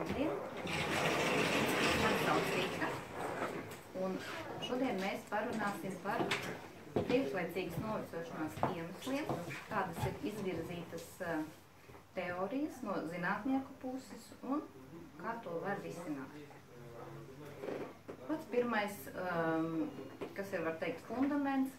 Labdien! Mani sauc Rīta, un šodien mēs parunāsim par priekšlaicīgas novecošanās iemesliem, kādas ir izvirzītas teorijas no zinātnieku puses un kā to var risināt. Pats pirmais, kas ir, var teikt, fundaments,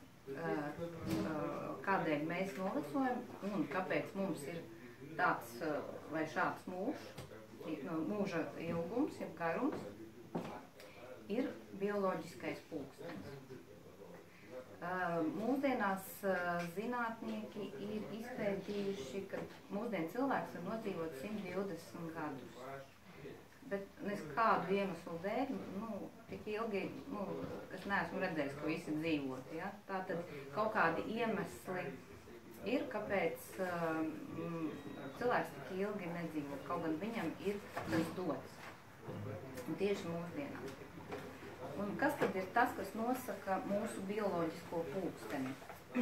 kādēļ mēs novecojam un kāpēc mums ir tāds vai šāds mūža ilgums, jeb garums, ir bioloģiskais pulkstenis. Mūsdienās zinātnieki ir izpētījuši, ka mūsdien cilvēks var nodzīvot 120 gadus. Bet nes kādu iemeslu dēļ, tik ilgi, es neesmu redzējis, ka visi dzīvot. Ja? Tātad kaut kādi iemesli ir, kāpēc cilvēks tik ilgi nedzīvo, kaut gan viņam ir tas dots. Un tieši mūsdienās. Un kas tad ir tas, kas nosaka mūsu bioloģisko pulksteni?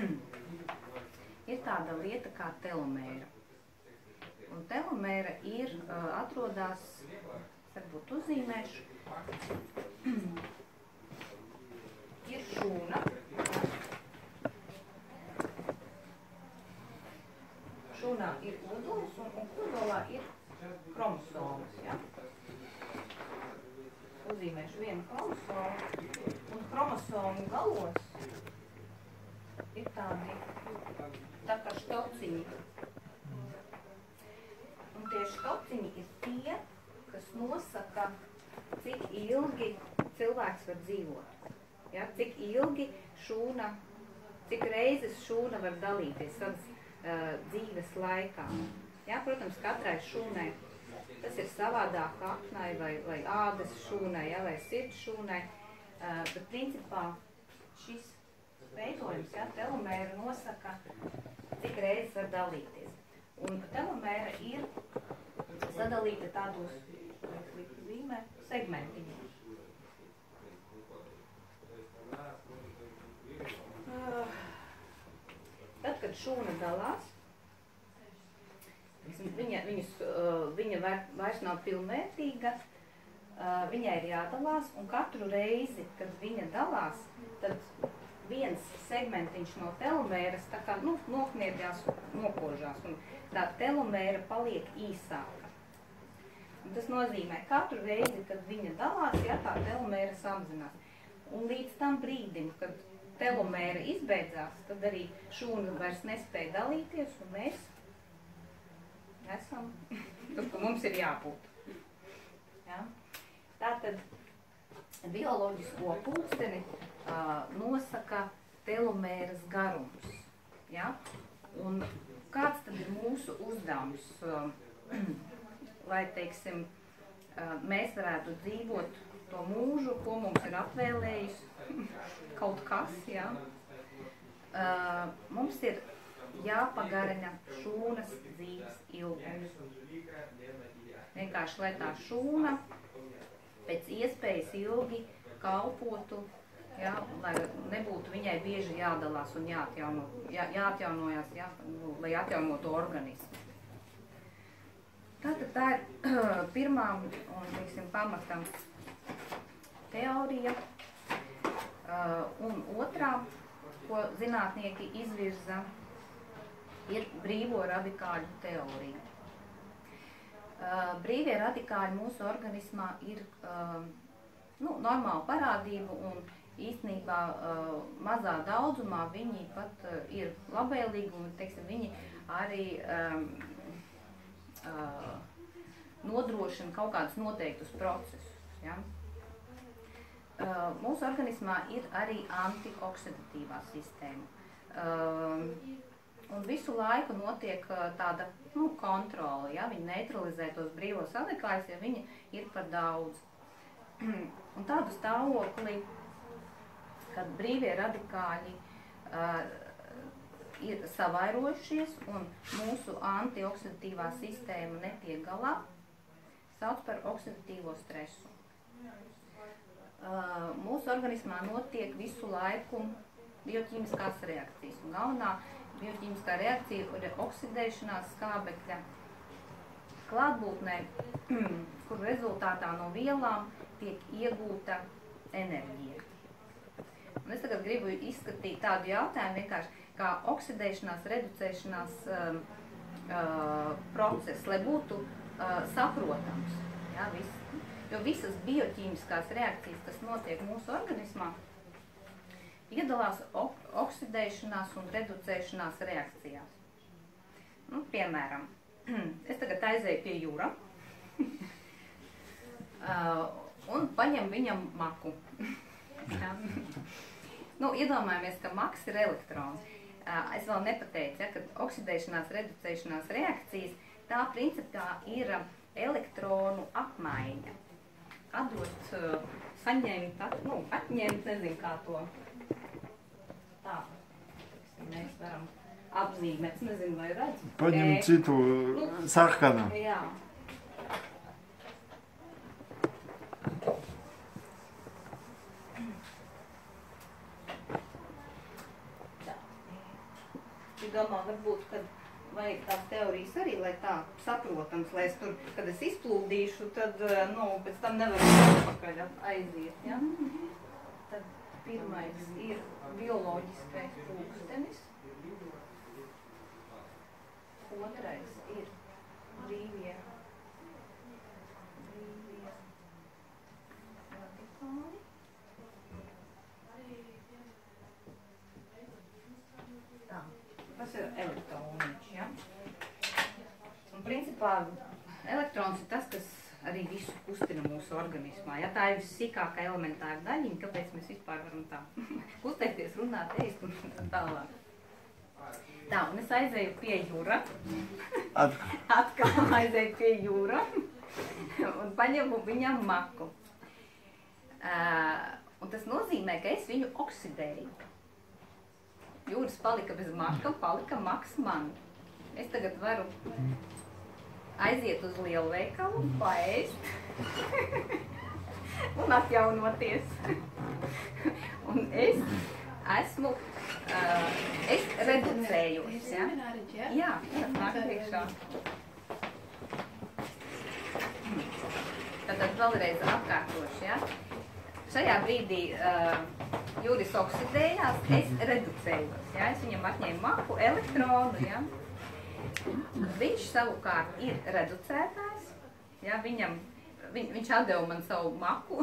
Ir tāda lieta kā telomēra. Un telomēra ir, atrodās, varbūt uzzīmēšu, ir šūna. Šūnā ir kodols un kodolā ir kromosomas. Ja? Uzzīmēšu vienu kromosomu, un kromosomu galos ir tādi tā kā štociņi. Un tie štociņi ir tie, kas nosaka, cik ilgi cilvēks var dzīvot. Ja? Cik ilgi šūna, cik reizes šūna var dalīties savas dzīves laikā. Ja? Protams, katrai šūnai tas ir savādāk aknai vai ādas šūnai, ja, vai sirds šūnai, bet principā šis veidojums, ja, telomēra nosaka, cik reizes var dalīties. Un telomēra ir sadalīta tādos segmentiņos. Tad, kad šūna dalās, viņa vairs nav pilnvērtīga, viņai ir jādalās, un katru reizi, kad viņa dalās, tad viens segmentiņš no telomēras tā kā nokniedjās, nokožās, un tā telomēra paliek īsāka. Un tas nozīmē, katru reizi, kad viņa dalās, ja, tā telomēra samazinās. Un līdz tam brīdim, kad telomēra izbeidzās, tad arī šūna vairs nespēja dalīties, un mēs esam tur, ka mums ir jābūt. Ja? Tātad bioloģisko pulksteni nosaka telomēras garums. Ja? Un kāds tad ir mūsu uzdevums, lai, teiksim, mēs varētu dzīvot to mūžu, ko mums ir atvēlējis kaut kas, ja? Mums ir jāpagarina šūnas dzīves ilgums. Vienkārši, lai tā šūna pēc iespējas ilgi kalpotu, ja, lai nebūtu viņai bieži jādalās un jāatjaunojās, ja, lai atjaunotu organismu. Tātad tā ir pirmā un, teiksim, pamata teorija. Un otrā, ko zinātnieki izvirza, ir brīvo radikāļu teorija. Brīvie radikāļi mūsu organismā ir normāla parādība, un īstenībā mazā daudzumā viņi pat ir labvēlīgi, un, teiksim, viņi arī nodrošina kaut kādus noteiktus procesus. Ja? Mūsu organismā ir arī antioksidatīvā sistēma. Un visu laiku notiek tāda kontrole, ja? Viņi neutralizē tos brīvos radikāļus, ja viņi ir par daudz. Un tādu stāvokli, kad brīvie radikāļi ir savairojušies un mūsu antioksidatīvā sistēma netiek galā, sauc par oksidatīvo stresu. Mūsu organismā notiek visu laiku bioķīmiskās reakcijas. Un galvenā bioķīmiskā reakcija ir oksidēšanās skābekļa klātbūtnē kur rezultātā no vielām tiek iegūta enerģija. Un es tagad gribu izskatīt tādu jautājumu vienkārši kā oksidēšanās, reducēšanās process, lai būtu saprotams. Ja, jo visas bioķīmiskās reakcijas, kas notiek mūsu organismā, iedalās oksidēšanās un reducēšanās reakcijās. Nu, piemēram, es tagad aizēju pie Jūra un paņem viņam maku. Ja. Nu, iedomājamies, ka maks ir elektrons. Es vēl nepateicu, ja, ka oksidēšanās, reducēšanās reakcijas, tā principā ir elektronu apmaiņa. Atdot, saņemt, atņemt, nezinu kā to. Tā, mēs varam apzīmēt, nezinu, vai redz. Paņem citu sarkanu. Jā. Es domāju, varbūt, kad vajag tās teorijas arī, lai tā saprotams, lai es tur, kad es izplūdīšu, tad, pēc tam nevaru atpakaļ aiziet, ja? Tad pirmais ir bioloģiskais pulkstenis, otrais ir brīvie radikāli. Tas ir elektroniņš, ja? Un principā elektrons ir tas, kas arī visu kustina mūsu organismā. Ja? Tā ir vissīkākā elementāra daļiņa, kāpēc mēs vispār varam tā kustēties, runāt, ēst un tālāk. Tā, un es aizēju pie Jūra. Atkal aizēju pie Jūra un paņemu viņam maku. Un tas nozīmē, ka es viņu oksidēju. Jūras palika bez maka, palika maks man. Es tagad varu aiziet uz lielveikalu, paēst un atjaunoties. Un es esmu, es reducējos. Ja? Jā, tas nāk priekšā. Tātad vēlreiz atkārtošu, ja? Šajā brīdī Jūris oksidējās, es reducējos. Ja? Es viņam atņēmu maku, elektronu. Ja? Viņš savukārt ir reducētājs. Ja? Viņš atdeva man savu maku.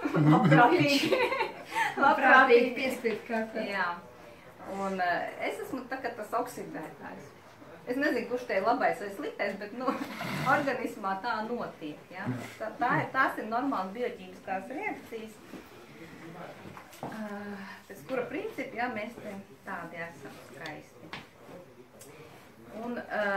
Labprātīgi piespiedt kārtā. Jā. Un es esmu tā kā tas oksidētājs. Es nezinu, kurš te ir labais vai sliktais, bet organismā tā notiek. Ja? Tās ir normālas bioķīmiskās reakcijas, pēc kura principa, ja, mēs te tādi esam skaisti. Un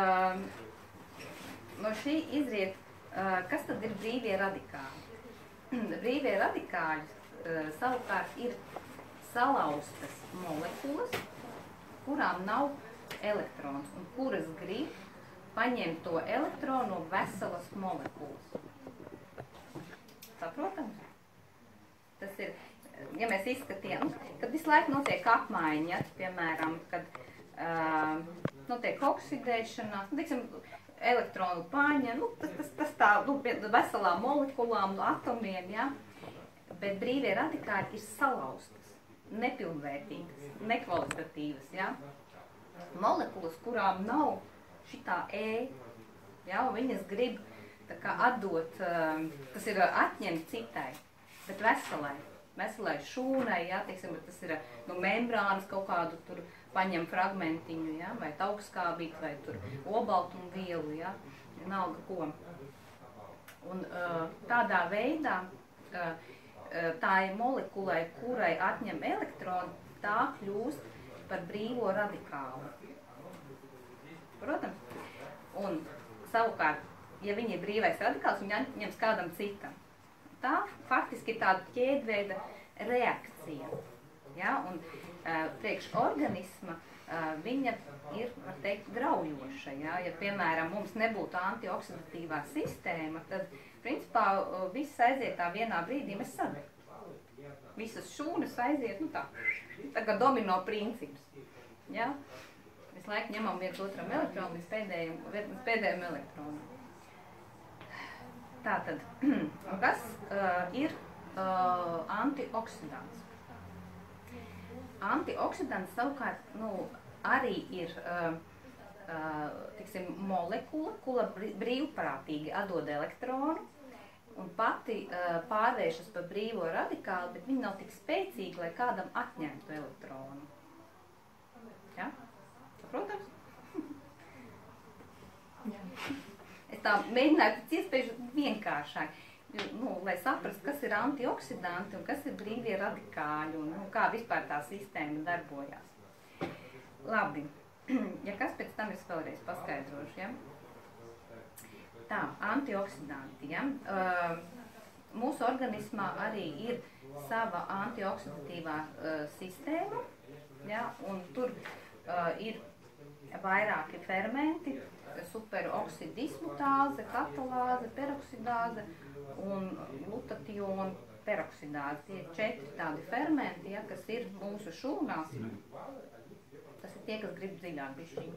no šī izriet, kas tad ir brīvie radikāļi? Brīvie radikāļi savukārt ir salauztas molekulas, kurām nav elektrons, un kuras grib paņemt to elektronu no veselas molekulas. Saprotams? Tas ir, ja mēs izskatījām, kad visu laiku notiek apmaiņa, piemēram, kad notiek oksidēšanās, teiksim, elektronu paņa, tas tā, veselām molekulām, atomiem, ja? Bet brīvie radikāļi ir salauztas, nepilnvērtīgas, nekvalitatīvas, ja? Molekulas, kurām nav šitā ja, un viņas grib tā kā atdot, tas ir atņemt citai, bet veselai šūnai, ja, teiksim, tas ir no membrānas kaut kādu tur paņem fragmentiņu, ja, vai taukskābīt, vai tur obaltumvielu, ja, vienalga ko. Un tādā veidā tā ir molekulai, kurai atņem elektronu, tā kļūst par brīvo radikālu. Protams? Un savukārt, ja viņi ir brīvais radikāls, viņi atņems kādam citam. Tā faktiski ir tāda ķēdveida reakcija. Ja? Un priekš organisma viņa ir, var teikt, graujoša. Ja? Ja, piemēram, mums nebūtu antioksidatīvā sistēma, tad, principā, viss aiziet tā vienā brīdī, mēs sadeg. Visas šūnas aiziet, tā kā domino princips. Ja? Visu laiku ņemam viens otram elektronu līdz pēdējiem elektronam. Tātad, kas ir antioksidants? Antioksidants savukārt arī ir molekula, kura brīvprātīgi atdod elektronu un pati pārvēršas par brīvo radikālu, bet viņa nav tik spēcīga, lai kādam atņemtu elektronu. Ja? Saprotams? Jā. Es tā mēģināju pēc iespējas vienkāršāk, lai saprast, kas ir antioksidanti un kas ir brīvie radikāļi un kā vispār tā sistēma darbojās. Labi, ja kas pēc tam es vēlreiz paskaidrošu, ja? Tā, antioksidanti, ja? Mūsu organismā arī ir sava antioksidatīvā sistēma, ja? Un tur ir vairāki fermenti, superoksidismutāze, katalāze, peroksidāze un glutationa peroksidāze. Tie ir 4 tādi fermenti, ja, kas ir mūsu šūnās. Tas ir tie, kas grib dziļāk bišķiņu.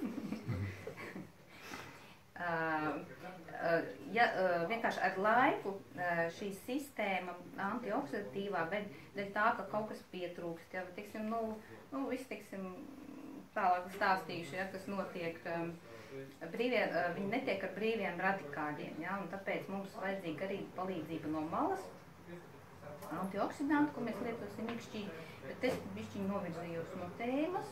Vienkārši ar laiku šī sistēma antioksidatīvā, dēļ tā, ka kaut kas pietrūkst, ja, viss, tālāk stāstīšu, ja, kas notiek, viņi netiek ar brīviem radikāļiem, ja, un tāpēc mums vajadzīga arī palīdzība no malas, antioksidanti, ko mēs lietosim ikšķīgi, bet es bišķiņi novirzījos no tēmas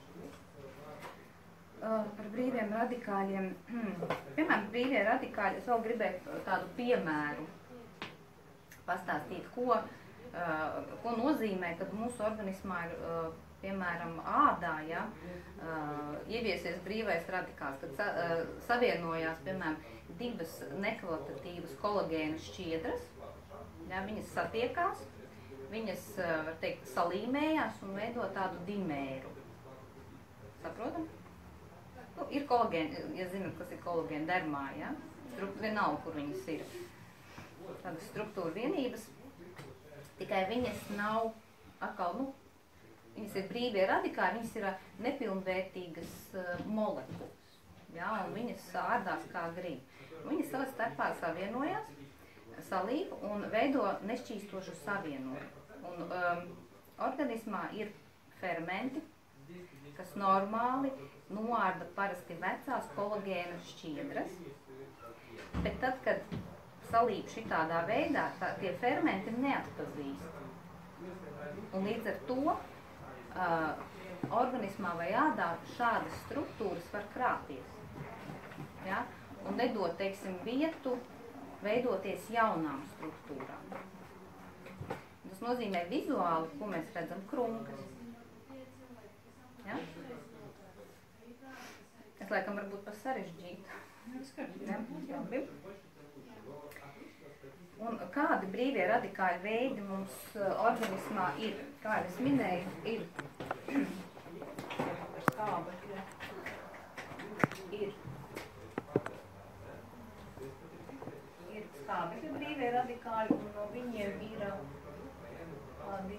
par brīviem radikāļiem. Piemēram, brīvie radikāļi, es vēl gribēju tādu piemēru pastāstīt, ko nozīmē, kad mūsu organismā ir piemēram, ādā, ja, ieviesies brīvais radikāls, kad savienojās, piemēram, 2 nekvalitatīvas kolagēna šķiedras, ja, viņas satiekās, viņas, var teikt, salīmējās un veido tādu dimēru. Saprotam? Ir kolagēni, ja zinat, kas ir kolagēna dermā, ja, vienalga, kur viņas ir. Tādas struktūra vienības, tikai viņas nav atkal, viņas ir brīvie radikāļi, viņas ir nepilnvērtīgas molekulas, ja, un viņas ārdās kā grib. Viņas savā starpā savienojās, salīp un veido nešķīstošu savienojumu. Un organismā ir fermenti, kas normāli noārda parasti vecās kolagēna šķiedras, bet tad, kad salīp šitādā veidā, tie fermenti neatpazīst. Un līdz ar to organismā vai ādā šādas struktūras var krāties, ja? Un nedot, teiksim, vietu veidoties jaunām struktūrām. Tas nozīmē vizuāli, ko mēs redzam, krunkas. Ja? Es laikam varbūt par sarežģītu. Ja? Un kādi brīvie radikāļi veidi mums organismā ir? Kā es minēju, ir skābekļa, ir skābekļa brīvie radikāļi, un no viņiem ir kādi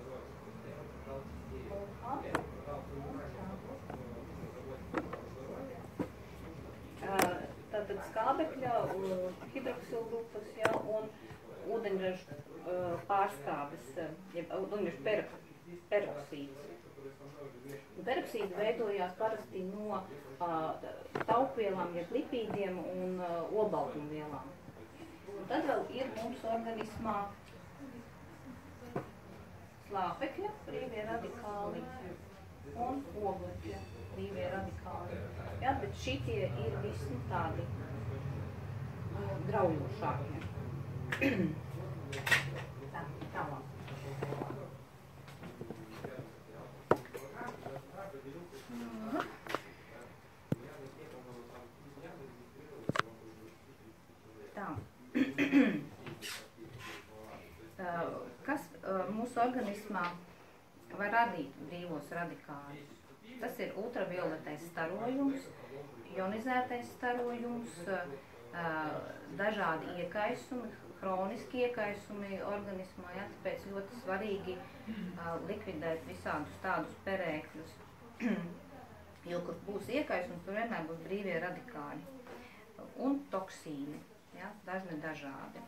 tātad skābekļa, hidroksilgrupas, ja, un ūdeņražu pārskābes, jeb ūdeņražu peroksīds. Peroksīdi veidojās parasti no taukvielām, jeb lipīdiem un olbaltumvielām. Un tad vēl ir mums organismā slāpekļa brīvie radikāli un oglekļa brīvie radikāli. Ja, bet šitie ir visi tādi graujošākie. Tā, tālāk. Tā. Kas mūsu organismā var radīt brīvos radikāļus? Tas ir ultravioletais starojums, ionizētais starojums, dažādi iekaisumi, hroniski iekaisumi organismā, ja, tāpēc ļoti svarīgi likvidēt visādus tādus perēkļus, jo, kur būs iekaisumi, tur vienmēr būs brīvie radikāļi un toksīni. Ja, dažni dažādi.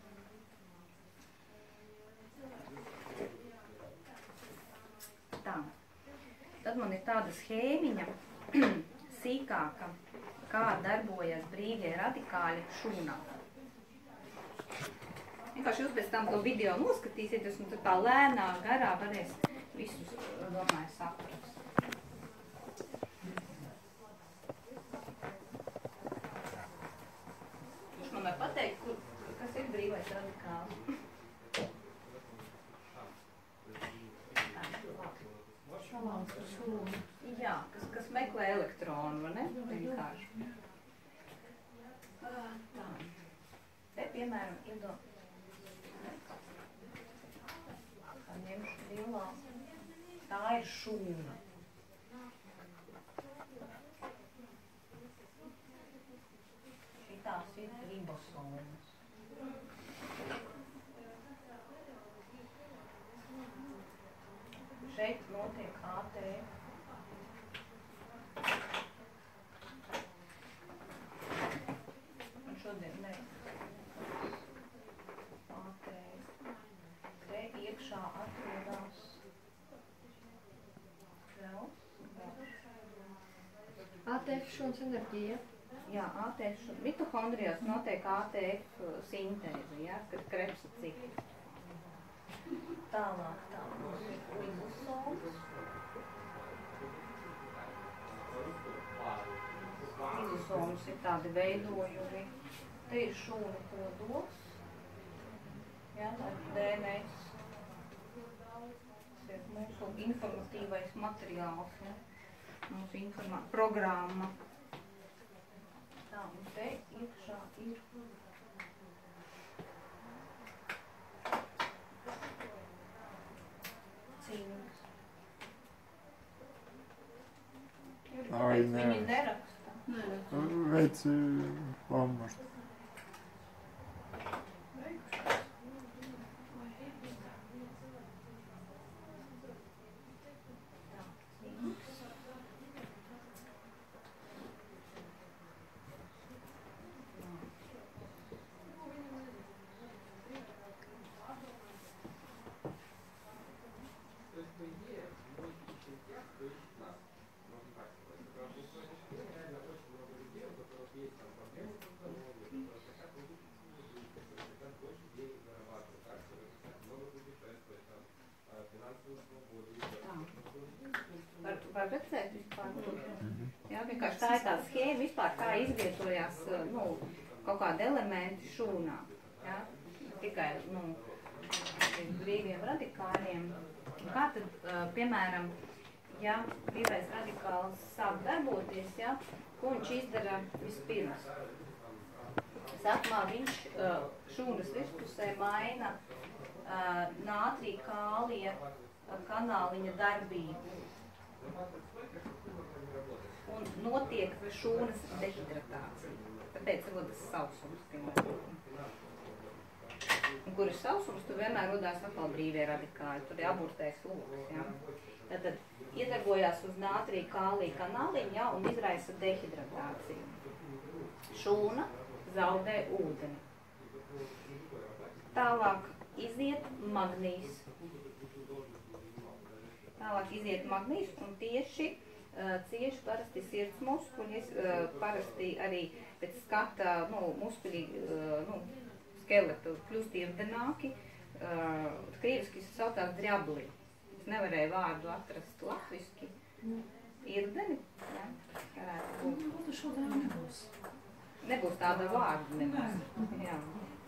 Tā. Tad man ir tāda schēmiņa sīkāka, kā darbojas brīvie radikāļi šūnā. Vienkārši jūs pēc tam to video noskatīsieties un tad tā lēnā garā varēs visus, domāju, saprast. Viņš man var pateikt, kas ir brīvais radikāls. Jā, kas meklē elektronu, vai ne? Vienkārši. Tā. Te, piemēram, ņemšu lielās. Tā ir šūna. Šitās ir ribosomas. Šeit notiek ATF. Un šodien ne. ATF. Te iekšā atrodās vēl. ATF šūnas enerģija. Jā, ATF šūnas. Mitohondrijās notiek ATF sintēze, ja, kad krepsa cikli. Tālāk tā mums ir lizosomas. Lizosomas ir tādi veidojumi. Te ir šūnu kodols. Ja, ar DNS. Tas ir mūsu informatīvais materiāls. Ja. Mūsu programma. Tā, un te iekšā ir cinks. Ai, nē. Viņi neraksta. Veici lammas. Var redzēt vispār? Jā, vienkārši tā ir tā schēma vispār, kā izvietojās, kaut kādi elementi šūnā. Jā, tikai, brīviem radikāļiem. Kā tad, piemēram, ja brīvais radikāls sāk darboties, ja, ko viņš izdara vispirms? Sākumā viņš šūnas virspusē maina nātrija kālija kanāliņa darbību. Un notiek šūnas dehidratācija. Tāpēc rodas sausums, piemēram. Un kur ir sausums, tur vienmēr rodās atkal brīvie radikāļi. Tur ir aburtais loks, ja. Tātad iedarbojās uz nātrija kālija kanāliņa, ja, un izraisa dehidratāciju. Šūna zaudē ūdeni. Tālāk iziet magnīs. Un tieši cieši parasti sirds muskuļi, parasti arī pēc skata muskuļi, skeletu kļūst irdenāki. Krieviski saucās drjabli. Es nevarēju vārdu atrast latviski. Irdeni, ja, varētu būt. Nebūs tāda vārda nemaz. Jā.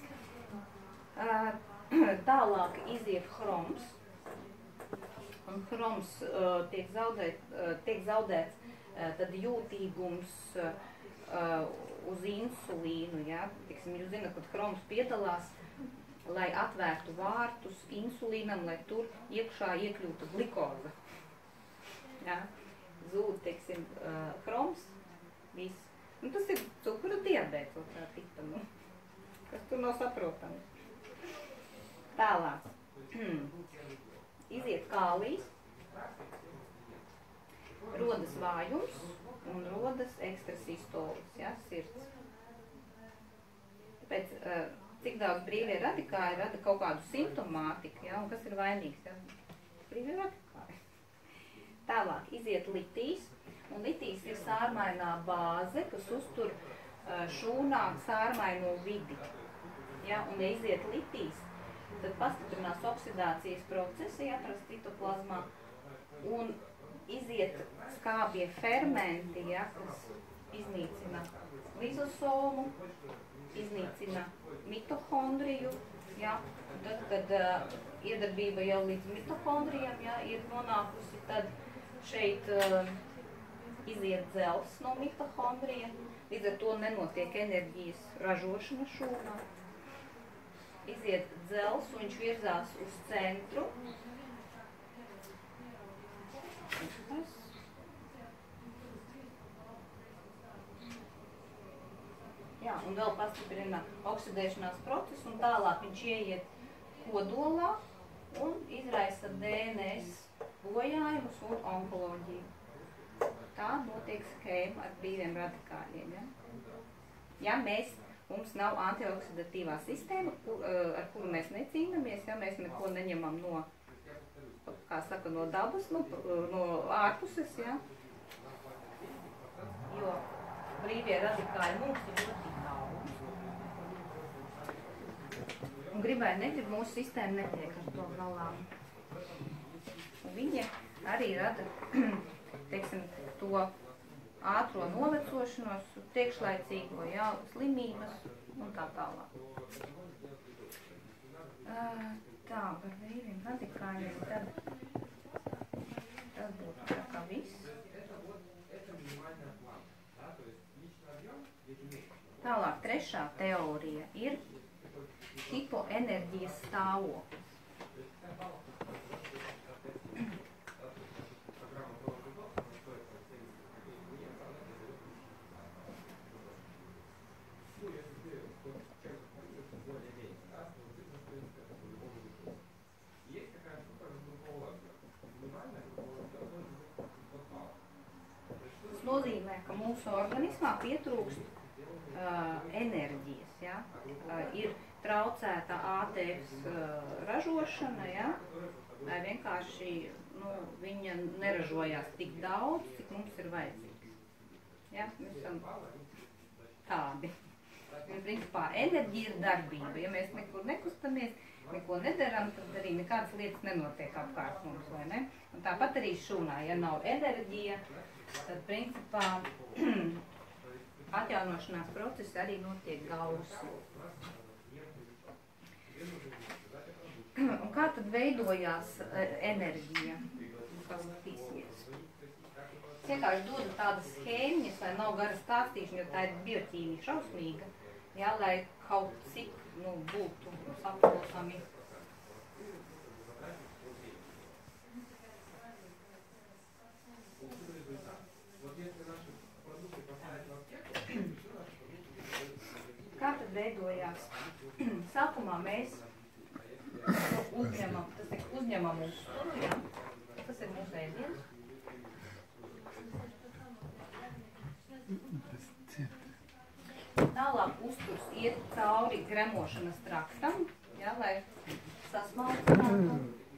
Tālāk iziet hroms. Un hroms tiek zaudēts tad jūtīgums uz insulīnu, ja? Tiksim, jūs zināt, kad hroms piedalās, lai atvērtu vārtus insulīnam, lai tur iekšā iekļūtu glikoza. Ja? Zūd, teiksim, hroms, viss. Un tas ir cukura diabēts, otrā tipa, kas tur nav saprotams. Tālāk. Iziet kālijs, rodas vājums un rodas ekstrasistolis, ja, sirds. pēc cik daudz brīvie radikāļi rada kaut kādu simptomātiku, ja, un kas ir vainīgs, ja? Brīvie radikāļi. Tālāk iziet litijs, un litijs ir sārmainā bāze, kas uztur šūnā sārmaino vidi. Ja, un ja iziet litijs, tad pastiprinās oksidācijas procesi, atrast citoplazmā, un iziet skābie fermenti, ja, kas iznīcina lizosomu, iznīcina mitohondriju, ja, un tad, kad iedarbība jau līdz mitohondrijam, ja, ir nonākusi, tad šeit iziet dzels no mitohondrija, līdz ar to nenotiek enerģijas ražošana šūnā. Iziet dzels, un viņš virzās uz centru. Jā, un vēl pastiprina oksidēšanās procesu, un tālāk viņš ieiet kodolā un izraisa DNS bojājumus un onkoloģiju. Tā notiek schēma ar brīviem radikāļiem. Ja? Ja mums nav antioksidatīvā sistēma, ar kuru mēs necīnamies, ja mēs neko neņemam no, kā saka, no dabas, no ārpuses, ja? Jo brīvie radikāļi mums ir ļoti daudz. Un gribēja negrib, mūsu sistēma netiek ar to galā. Un viņi arī rada, teiksim, to ātro novecošanos, priekšlaicīgo, jā, slimības un tā tālāk. Tā, par brīviem radikāļiem, tad tas būtu tā kā viss. Tālāk, trešā teorija ir hipoenerģijas stāvoklis. Tas nozīmē, ka mūsu organismā pietrūkst enerģijas, ja? Ir traucēta ATF ražošana, ja? Vai vienkārši viņa neražojās tik daudz, cik mums ir vajadzīgs. Ja? Mēs esam tādi. Un, principā, enerģija ir darbība. Ja mēs nekur nekustamies, neko nedaram, tad arī nekādas lietas nenotiek apkārt mums, vai ne? Un tāpat arī šūnā, ja nav enerģija, tad, principā, atjaunošanās procesi arī notiek gausi. Un kā tad veidojās enerģija? Paskatīsimies. Es vienkārši dodu tādas schēmiņas, lai nav gara stāstīšana, jo tā ir bioķīmija šausmīga, jā, lai kaut cik būtu saprotami. Kā tad veidojās? Sākumā mēs uzņemam uzturu, ja? Tas ir mūsu ēdiens. Tālāk uzturs iet cauri gremošanas traktam, ja, lai sasmalcinātu.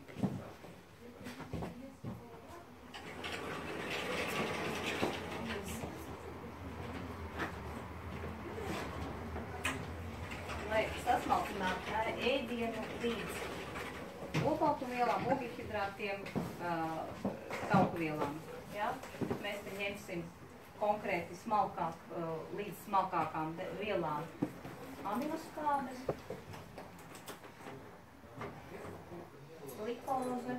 Sasmalcināt ēdienu līdz olbaltumvielām, ogļhidrātiem, taukuvielām. Ja? Mēs te ņemsim konkrēti līdz smalkākām vielām aminoskābes, glikoze,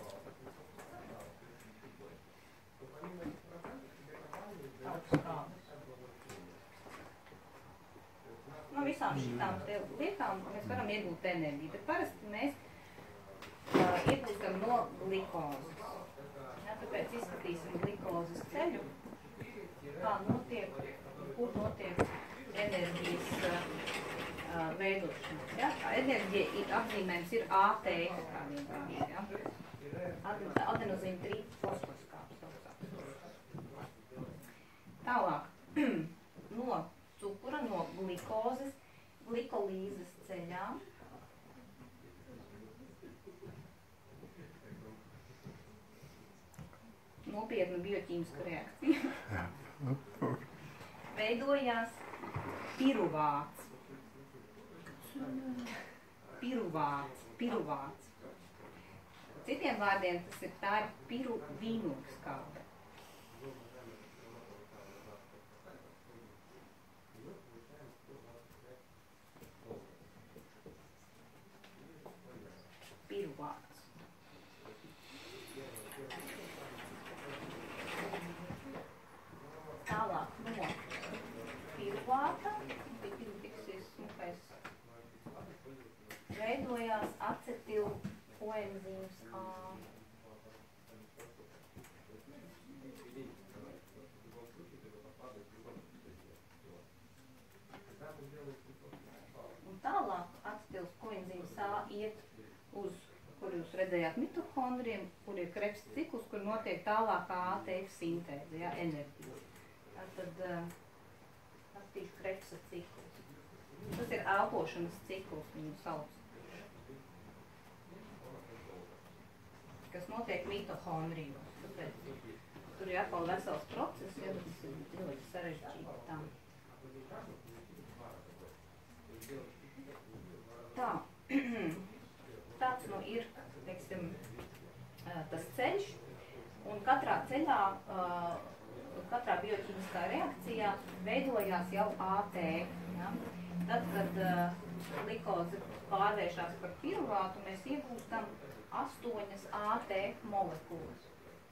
taukuskābes. No visām šitām lietām mēs varam iegūt enerģiju, bet parasti mēs iegūstam no glikozes. Ja, tāpēc izskatīsim glikozes ceļu, kā notiek, kur notiek enerģijas veidošana. Ja? Enerģija apzīmējums ir ATF, kā vienkārši. Ja? Adenozīna trifosfosfāts. Tālāk, no cukura, no glikozes. glikolīzes ceļā. Nopietna bioķīmiska reakcija. Veidojās piruvāts. Piruvāts. Citiem vārdiem tā ir piruvīnogskābe. Piruvāts. Tālāk no piruvāta veidojās acetilkoenzīms A. Un tālāk acetilkoenzīms A iet uz, kur jūs redzējāt mitohondriem, kur ir Krebsa cikls, kur notiek tālākā ATF sintēze, ja, enerģija. Tad attīk Krebsa cikls. Tas ir elpošanas cikls, viņu sauc. Kas notiek mitohondrijos. Tāpēc tur ir atkal vesels process, ja tas ir ļoti sarežģīti tam. Tā. Tāds nu ir, teiksim, tas ceļš, un katrā ceļā, katrā bioķīmiskā reakcijā veidojās jau ATF. Ja? Tad, kad glikoze pārvēršās par piruvātu, mēs iegūstam 8 ATF molekulas.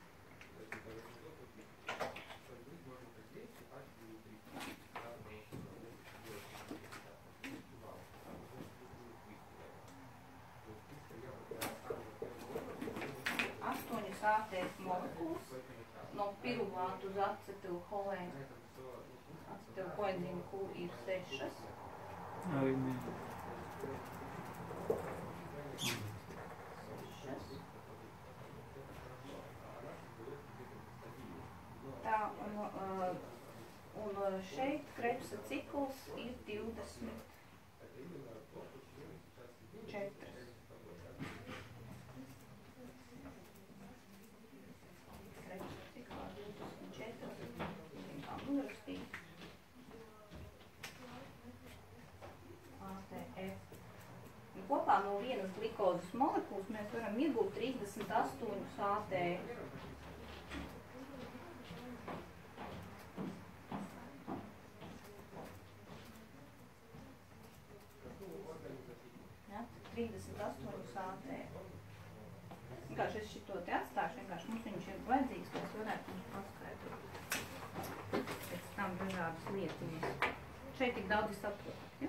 ATF molekulas no piruvātu uz acetilkoenzīmu Q ir 6. Arī nē. Tā, un šeit Krebsa cikls ir 24. Kopā no vienas glikozes molekulas mēs varam iegūt 38 ATF. Ja, 38 ATF. Vienkārši es šito te atstāšu, vienkārši mums viņš ir vajadzīgs, lai es varētu mums paskaidrot. Pēc tam dažādas lietiņas. Šeit tik daudz saprotat, ja?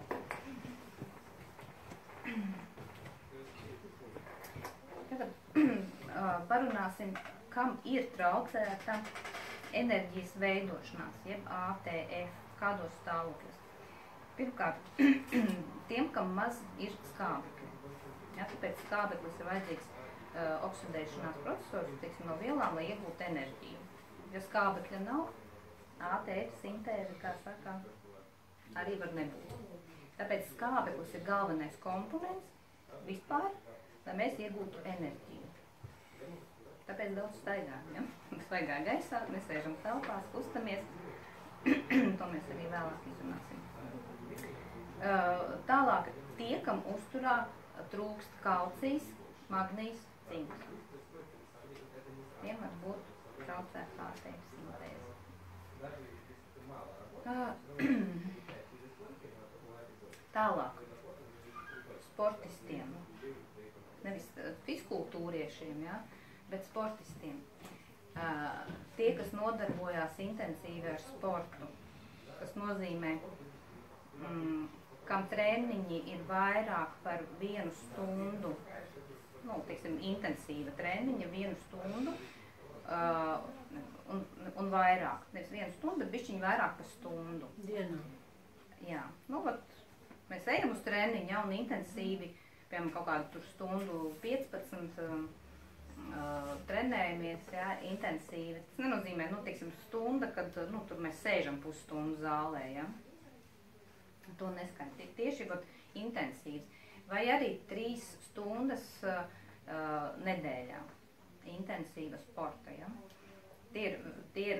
Tagad parunāsim, kam ir traucēta enerģijas veidošanās, jeb ATF, kādos stāvokļos. Pirmkārt, tiem, kam maz ir skābekļi. Ja, tāpēc skābeklis ir vajadzīgs oksidēšanās procesos, teiksim, no vielām, lai iegūtu enerģiju. Ja skābekļa nav, ATF sintēze, kā saka, arī var nebūt. Tāpēc skābeklis ir galvenais komponents vispār, lai mēs iegūtu enerģiju. Tāpēc daudz staigājam, ja? Staigā gaisā, mēs sēžam telpās, kustamies, to mēs arī vēlāk izrunāsim. Tālāk, tie, kam uzturā trūkst kalcijs, magnijs, cinks. Tiem var būt traucēta ATF sintēze. Tālāk, sportistiem, nevis fiskultūriešiem, ja, bet sportistiem. Tie, kas nodarbojās intensīvi ar sportu, kas nozīmē, kam treniņi ir vairāk par 1 stundu, nu, teiksim, intensīva treniņa 1 stundu un vairāk. Nevis 1 stundu, bet bišķiņi vairāk par stundu. Dienā. Jā, nu, vat, mēs ejam uz treniņu, ja, un intensīvi, piemēram, kaut kādu tur stundu 15 trenējamies, ja, intensīvi. Tas nenozīmē, nu, teiksim, stunda, kad, nu, tur mēs sēžam pusstundu zālē, ja. To neskaņu. Tieši intensīvs. Vai arī 3 stundas nedēļā intensīva sporta. Ja? Tie ir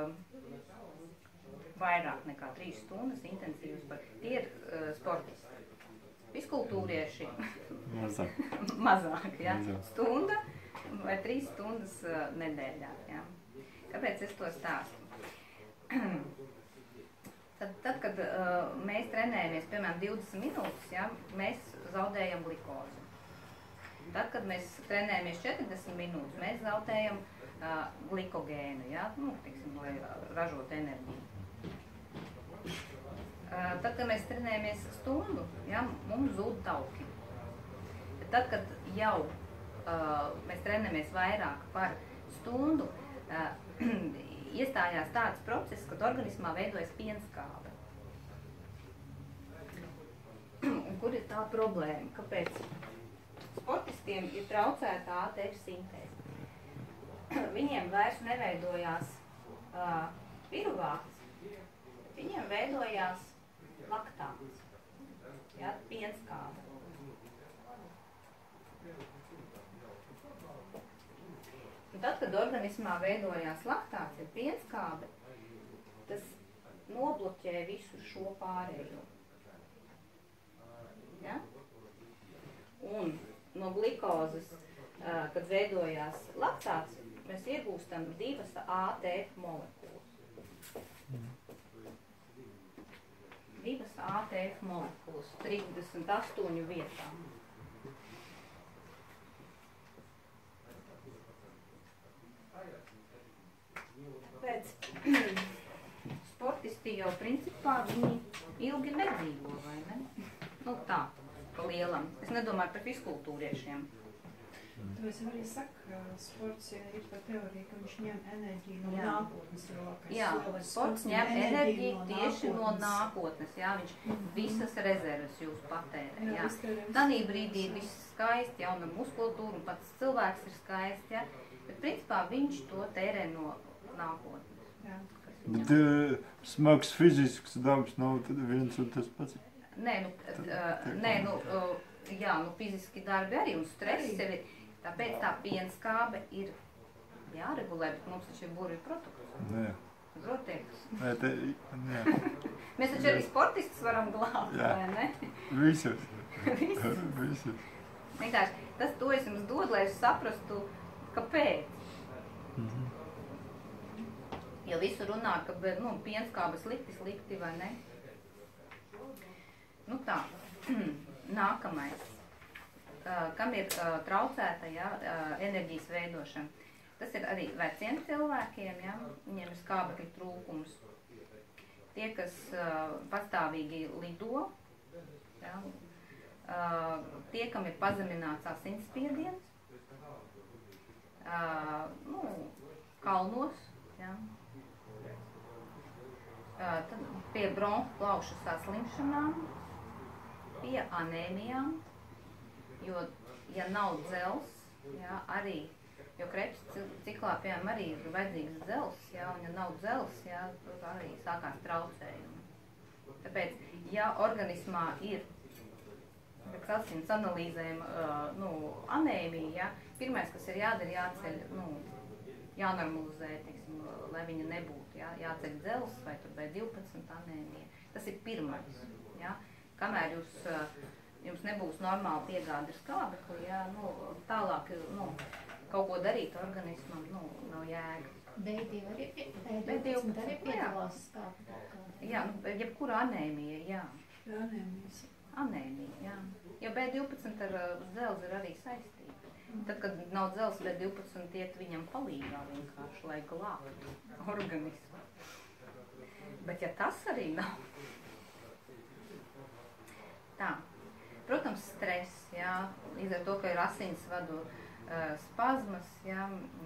vairāk nekā 3 stundas intensīvas sporta. Tie ir sportisti. Fiskultūrieši mazāk, ja? Stunda vai 3 stundas nedēļā. Ja? Kāpēc es to stāstu? Tad kad mēs trenējamies, piemēram, 20 minūtes, ja, mēs zaudējam glikozi. Tad, kad mēs trenējamies 40 minūtes, mēs zaudējam glikogēnu, ja, tiksim, lai ražot enerģiju. Tad, kad mēs trenējamies stundu, ja, mums zūd tauki. Tad, kad jau mēs trenējamies vairāk par stundu, iestājās tāds process, kad organismā veidojas pienskābe. Un kur ir tā problēma? Kāpēc sportistiem ir traucēta ATF sintēze? Viņiem vairs neveidojās piruvāts, viņiem veidojās laktāts, ja, pienskābe. Un tad, kad organismā veidojās laktāts, ir pienskābe, tas nobloķē visu šo pārējo. Ja? Un no glikozes, kad veidojās laktāts, mēs iegūstam 2 ATF molekulas. 2 ATF molekulas 38 vietām. Tāpēc sportisti jau principā viņi ilgi nedzīvo, vai ne? Nu tā, pa lielam. Es nedomāju par fiskultūriešiem. Tāpēc arī saka, ka sports ir par teoriju, ka viņš ņem enerģiju no nākotnes rokas. Jā, sports ņem enerģiju tieši no nākotnes, jā, viņš visas rezerves jūs patērē, jā. Tanī brīdī ir viss skaisti, jauna muskulatūra un pats cilvēks ir skaisti, jā, bet principā viņš to tērē no nākotnes. Jā. Bet smags fizisks darbs nav tad viens un tas pats? Jā, fiziski darbi arī un stress sevi. Tāpēc tā pienskābe ir jāregulē, bet mums taču ir burvju protokols. Nē. Protams. Nē. Mēs taču arī sportistus varam glābt, vai ne? Visus. Visus. Vienkārši tas to es jums dodu, lai es saprastu, kāpēc. Jo visu runā, ka pienskābe slikti, vai ne? Nu tā, nākamais. Kam ir traucēta enerģijas veidošana. Tas ir arī veciem cilvēkiem, ja? Viņiem ir skābekļa trūkums. Tie, kas pastāvīgi lido, ja? Tie, kam ir pazemināts asinsspiediens, kalnos, ja? Tad pie bronhu plaušu saslimšanām, pie anēmijām, jo, ja nav dzels, jā, arī, jo krebs ciklā, piemēram, arī ir vajadzīgs dzels, jā, un ja nav dzels, jā, tur arī sākās traucējumi. Tāpēc, ja organismā ir, pēc asins analīzēm, anēmija, jā, pirmais, kas ir jādara, jāceļ, jānormalizē, teiksim, lai viņa nebūtu, jā, jāceļ dzels vai tur vai 12 anēmija. Tas ir pirmais, jā, kamēr jums nebūs normāli piegāde ar skābekli, ja, tālāk kaut ko darīt organismam nav jēga. B2 arī piedalās skābeklī. Jā, jebkura anēmija, jā. Anēmija, jā. Jo B12 ar dzelzi ir arī saistība. Tad, kad nav dzels, B12 iet viņam palīgā vienkārši, lai glābtu organismu. Bet ja tas arī nav, tā. Protams, stress, jā, līdz ar to, ka ir asinsvadu spazmas, jā,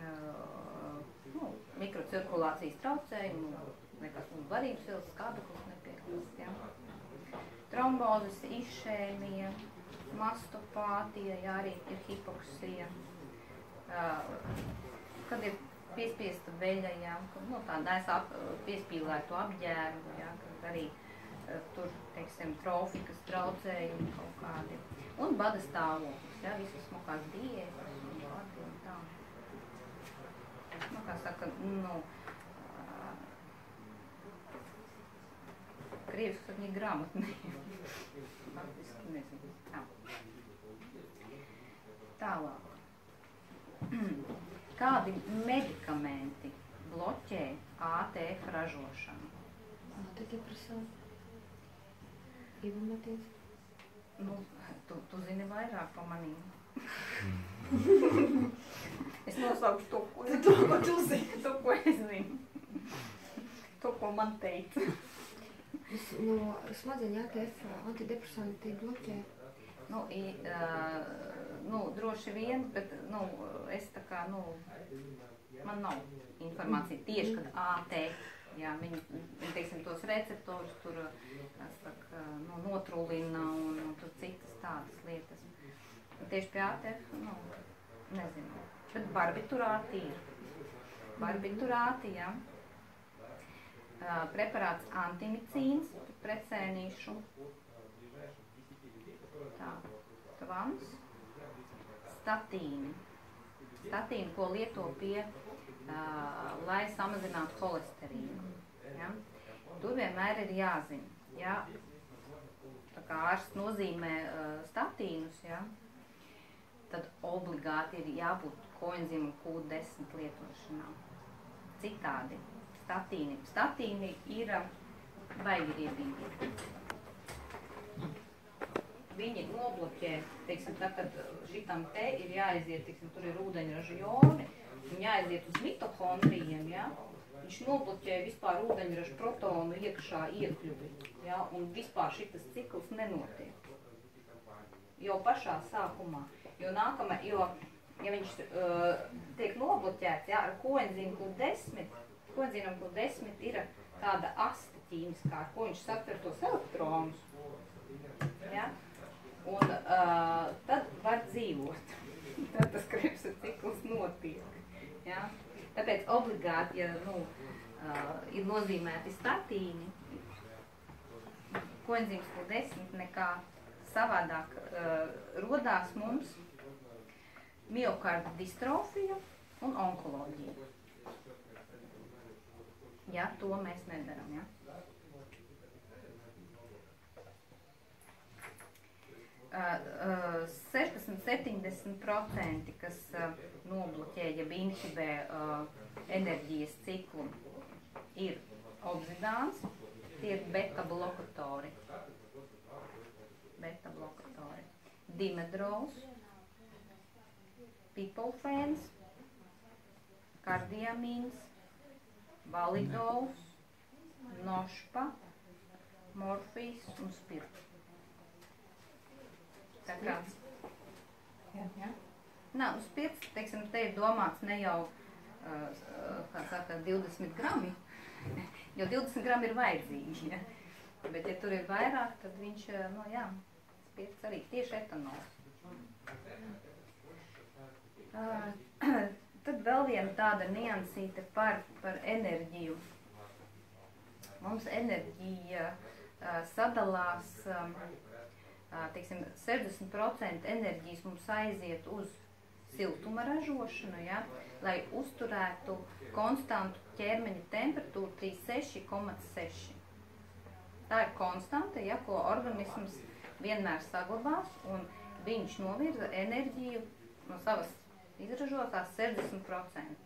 mikrocirkulācijas traucējumi, nekas varības vielas, skābeklis nepiekļūst, jā. Trombozes, išēmija, mastopātija, jā, arī ir hipoksija. Kad ir piespiesta veļa, jā, tā nēs piespīlētu apģērbu, jā, kad arī tur, teiksim, trofikas traucējumi kaut kādi. Un bada stāvoklis, ja, visas smukās diētas un badi un tā. Nu, kā saka, nu, krieviski saka, viņi grāmatnīgi. Faktiski nezinu. Tā. Tālāk. Kādi medikamenti bloķē ATF ražošanu? Antidepresanti. Ibumatīns. Nu, tu zini vairāk pa manīm. Es nosaukšu to, ko tu zini. To, ko es zinu. To, ko man teica. No smadzeņu ATF antidepresanti bloķē. Nu, droši vien, bet, nu, es tā kā, nu, man nav informācija tieši, kad AT, jā, viņi, teiksim, tos receptorus tur, kā saka, nu, notrulina un tur citas tādas lietas. Tieši pie ATF, nu, nezinu, bet barbiturāti ir. Barbiturāti, jā. Preparāts antimicīns, precēnīšu. Tā, tvans. Statīni. Statīni, ko lieto pie, lai samazinātu holesterīnu. Ja? Tur vienmēr ir jāzina. Ja? Tā kā ārsts nozīmē statīnus, ja? Tad obligāti ir jābūt koenzimu Q10 lietošanā. Citādi. Statīni. Statīni ir baigi riebīgi. Viņi nobloķē, teiksim, tā, kad šitam te ir jāaiziet, teiksim, tur ir ūdeņraža joni, un jāaiziet uz mitohondrijiem, ja? Viņš nobloķē vispār ūdeņraža protonu iekšā iekļuvi, ja? Un vispār šitas cikls nenotiek. Jau pašā sākumā. Jo nākamā, ja viņš tiek nobloķēts, ja, ar koenzīmu Q10, koenzīmam Q10 ir tāda aste ķīmiskā, ar ko viņš satver tos elektronus. Ja? Un tad var dzīvot. Tad tas Krebsa cikls notiek. Ja? Tāpēc obligāti, ja nu, ir nozīmēti statīni, koenzīms Q10 nekā savādāk rodās mums miokarda distrofija un onkoloģija. Ja, to mēs nedaram, ja. 60–70%, kas nobloķē, ja inhibē enerģijas ciklu, ir obzidāns, tie ir beta-blokatori. Beta-blokatori. Dimedrols, pipolfēns, kardiamīns, validols, nošpa, morfijs un spirts. Tā kā. Jā. Nav, spirts, teiksim, te ir domāts ne jau, kā saka, 20 grami, jo 20 grami ir vajadzīgi, ja? Bet ja tur ir vairāk, tad viņš, nu jā, spirts arī tieši etanols. Tad vēl viena tāda niansīte par enerģiju. Mums enerģija sadalās, teiksim, 60% enerģijas mums aiziet uz siltuma ražošanu, ja, lai uzturētu konstantu ķermeņa temperatūru 36,6. Tā ir konstanta, ja, ko organisms vienmēr saglabās, un viņš novirza enerģiju no savas izražotās 60%.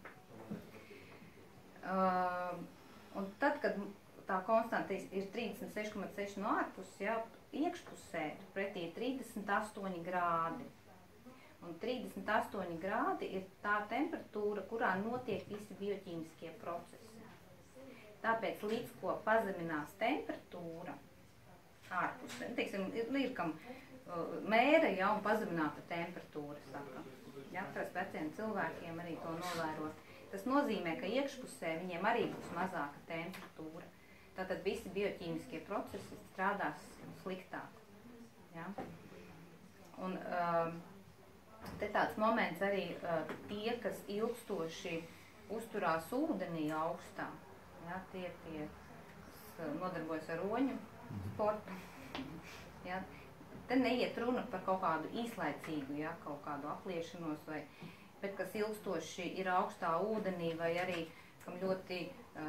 Un tad, kad tā konstanta ir 36,6 no ārpus, ja, iekšpusē pretī 38 grādi. Un 38 grādi ir tā temperatūra, kurā notiek visi bioķīmiskie procesi. Tāpēc līdz ko pazeminās temperatūra ārpusē, teiksim, ir kam mēra, ja, un pazemināta temperatūra, saka. Ja, tās veciem cilvēkiem arī to novērot. Tas nozīmē, ka iekšpusē viņiem arī būs mazāka temperatūra. Tātad visi bioķīmiskie procesi strādās sliktāk. Ja? Un te tāds moments arī tie, kas ilgstoši uzturās ūdenī augstā, ja, tie nodarbojas ar roņu sportu. Ja? Te neiet runa par kaut kādu īslaicīgu, ja, kaut kādu apliešanos, bet kas ilgstoši ir augstā ūdenī vai arī, kam ļoti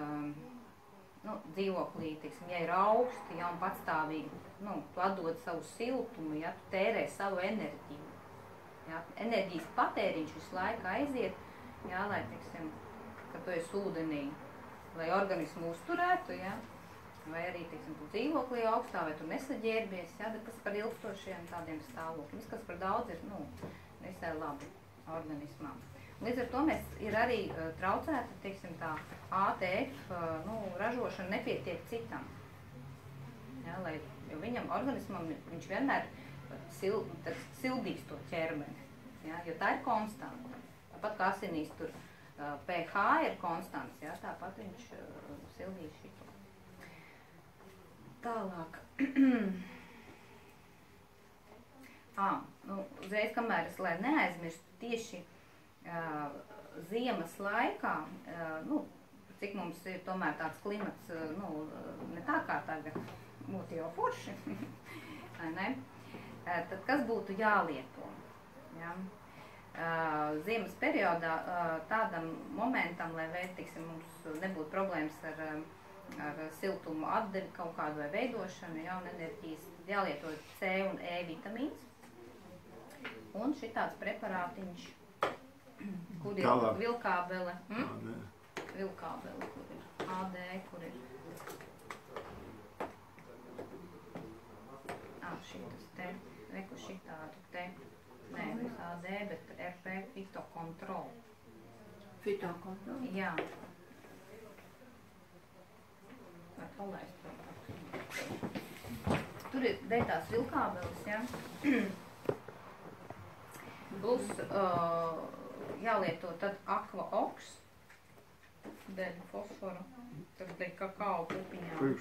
dzīvoklī, teiksim, ja ir augsti, ja, un patstāvīgi, tu atdod savu siltumu, ja, tu tērē savu enerģiju. Ja, enerģijas patēriņš visu laiku aiziet, ja, lai, teiksim, kad tu esi ūdenī, lai organismu uzturētu, ja, vai arī, teiksim, tu dzīvoklī augstā, vai tu nesaģērbies, ja, bet kas par ilgstošiem tādiem stāvokļiem, kas par daudz ir, visai labi organismā. Līdz ar to mēs ir arī traucēta, teiksim, tā ATF, ražošana nepietiek citam. Ja, jo viņam organismam, viņš vienmēr sildīs to ķermeni, ja, jo tā ir konstanta. Tāpat kā asinīs tur pH ir konstants, ja, tāpat viņš sildīs šito. Tālāk. Uzreiz, kamēr es, lai neaizmirstu tieši ziemas laikā, cik mums ir tomēr tāds klimats, ne tā kā tagad, būtu jau forši, vai ne? Tad kas būtu jālieto? Ja? Ziemas periodā tādam momentam, lai mums nebūtu problēmas ar siltumu atdevi kaut kādu vai veidošanu, ja, un enerģijas, jālieto C un E vitamīns. Un šitāds preparātiņš, kur ir vilkābele, vilkābele, kur ir AD, kur ir šitas te, reku šitādu te, nē, AD, bet RP fitokontrol. Fitokontrol? Jā. Tur ir tās vilkābeles, ja? Plus jālieto tad aqua ox, dēļ fosforu, tad dēļ kakao pupiņām.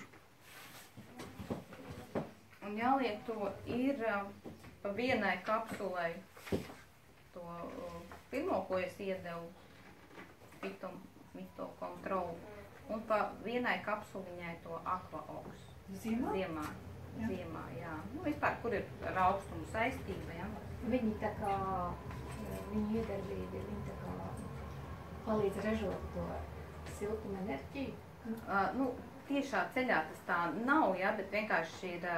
Un jālieto ir pa vienai kapsulai to pirmo, ko es iedevu, fitokontrolu. Un pa vienai kapsuliņai to aqua ox. Ziemā? Ziemā, jā. Vispār, kur ir ar augstumu saistība, jā. Viņi tā kā, viņi iedarbība, viņi tā kā palīdz ražot to siltuma enerģiju? Tiešā ceļā tas tā nav, jā, bet vienkārši ir,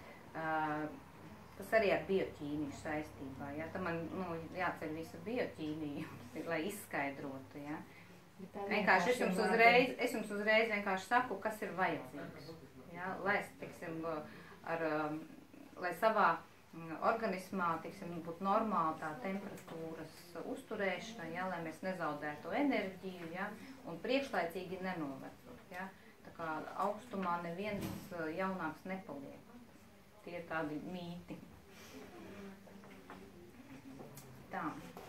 tas arī ar bioķīmiju saistībā, jā. Tad man, jāceļ visu bioķīmiju, lai izskaidrotu, jā. Vienkārši es jums uzreiz vienkārši saku, kas ir vajadzīgs. Ja? Lai, teiksim, lai savā organismā, teiksim, būtu normāla tā temperatūras uzturēšana, ja? Lai mēs nezaudētu enerģiju, ja? Un priekšlaicīgi nenovecot. Ja? Tā kā augstumā neviens jaunāks nepaliek. Tie ir tādi mīti. Tā.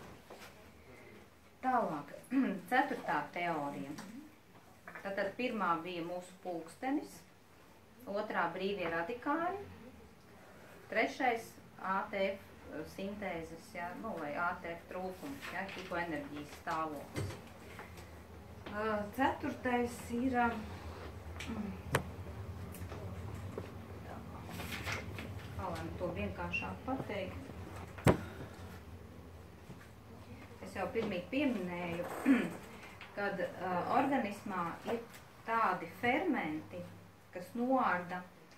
Tālāk, 4. teorija. Tātad pirmā bija mūsu pulkstenis, 2. brīvie radikāļi, 3. ATF sintēzes, ja, vai ATF trūkums, ja, hipoenerģijas stāvoklis. 4. ir, kā lai to vienkāršāk pateikt, es jau pirmīt pieminēju, kad organismā ir tādi fermenti, kas noārda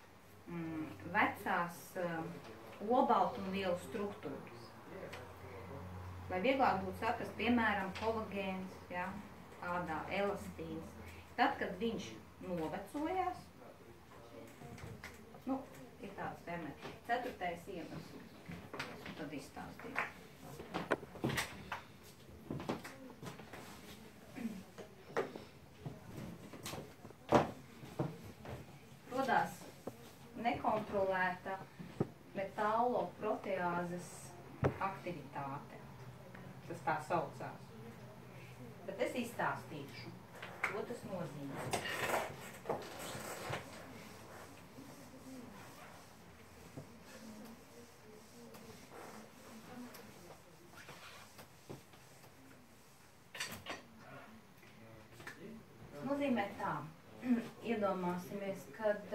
vecās olbaltumvielu struktūras. Lai vieglāk būtu saprast, piemēram, kolagēns, ja, ādā elastīns. Tad, kad viņš novecojās, ir tāds ferments. 4. iemesls, tad izstāstīju. Rodās nekontrolēta metāloproteāzes aktivitāte. Tas tā saucās. Bet es izstāstīšu, ko tas nozīmē. Nozīmē tā. iedomāsimies, kad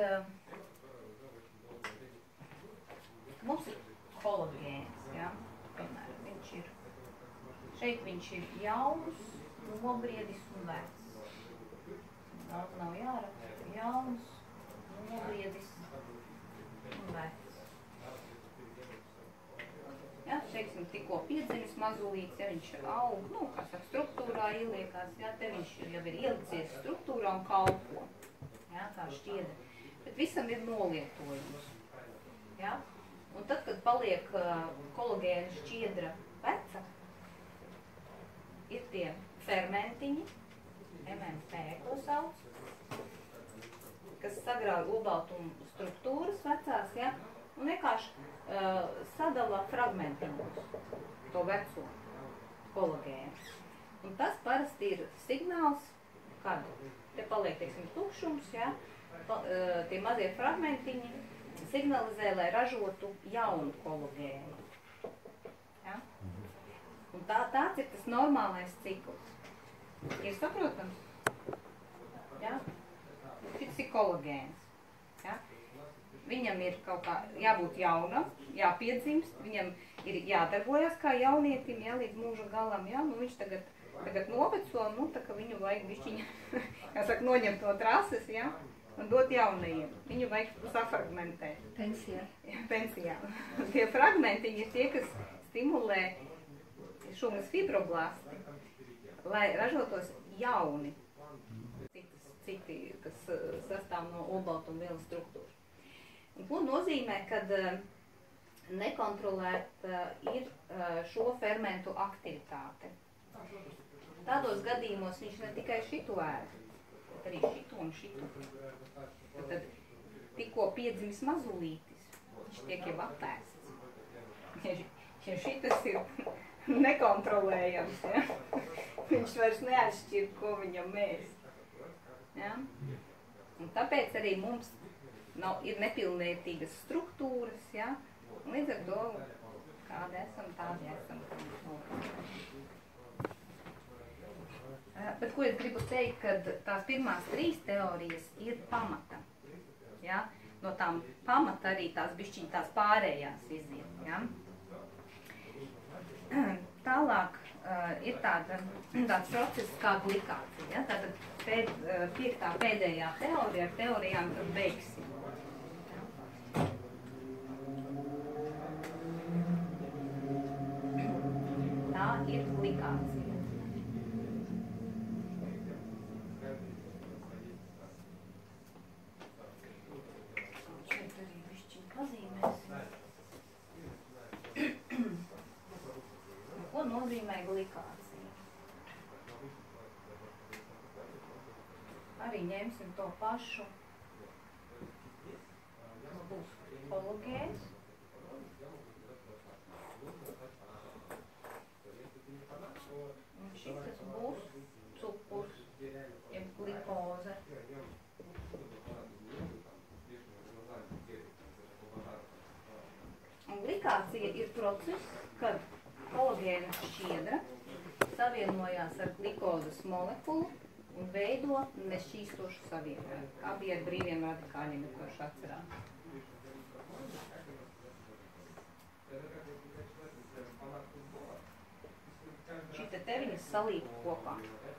mums ir kolagēns, ja? Piemēram, šeit viņš ir jauns, nobriedis un vecs. Nav jāraksta, jauns, nobriedis un vecs. Ja, teiksim, tikko piedzimis mazulīts, ja viņš aug, kā saka, struktūrā ieliekās, ja, te viņš jau ir ielicies struktūrā un kalpo, ja, kā šķiedra. Bet visam ir nolietojums, ja. Un tad, kad paliek kolagēna šķiedra veca, ir tie fermentiņi, MMP, ko sauc, kas sagrauj olbaltumu struktūras vecās, ja, un vienkārši sadala fragmentiņus, to veco kolagēnu. Un tas parasti ir signāls, kad te paliek, teiksim, tukšums, ja, tie mazie fragmentiņi signalizē, lai ražotu jaunu kolagēnu. Ja? Un tāds ir tas normālais cikls. Ir saprotams? Ja? Šis ir kolagēns. Ja? Viņam ir kaut kā jābūt jaunam, jāpiedzimst, viņam ir jādarbojas kā jaunietim, ja, līdz mūža galam, ja, viņš tagad noveco, tā ka viņu vajag bišķiņa, jāsaka, noņemt no trases, ja, un dot jaunajiem. Viņu vajag safragmentēt. Pensijā. Ja, pensijā. Tie fragmentiņi ir tie, kas stimulē šūnas fibroblasti, lai ražotos jauni, citi, kas sastāv no olbaltuma vielas struktūras. Un ko nozīmē, kad nekontrolēt ir šo fermentu aktivitāte? Tādos gadījumos viņš ne tikai šito ēd, bet arī šito un šito. Tad tikko piedzimis mazulītis, viņš tiek jau apēsts. Ja šitas ir nekontrolējams, ja? Viņš vairs neatšķir, ko viņam ēst. Ja? Un tāpēc arī mums ir nepilnvērtīgas struktūras, ja? Un līdz ar to, kādi esam, tādi esam. Bet ko es gribu teikt, kad tās pirmās 3 teorijas ir pamata. Ja? No tām pamata arī tās bišķiņ tās pārējās iziet. Ja? Tālāk ir tāds process kā glikācija. Ja? Tātad 5. pēdējā teorija ar teorijām tad beigsim. Tā ir glikācija. Šeit arī višķiņ pazīmēsim. Ko nozīmē glikācija? Arī ņemsim to pašu. Tas būs kolagēns. Un šitas būs cukurs, jeb glikoze. Un glikācija ir process, kad kolagēna šķiedra savienojās ar glikozes molekulu un veido nešķīstošu savienojumu. Abi ar brīviem radikāļiem, ja kurš atcerās. Šite te viņas salīp kopā.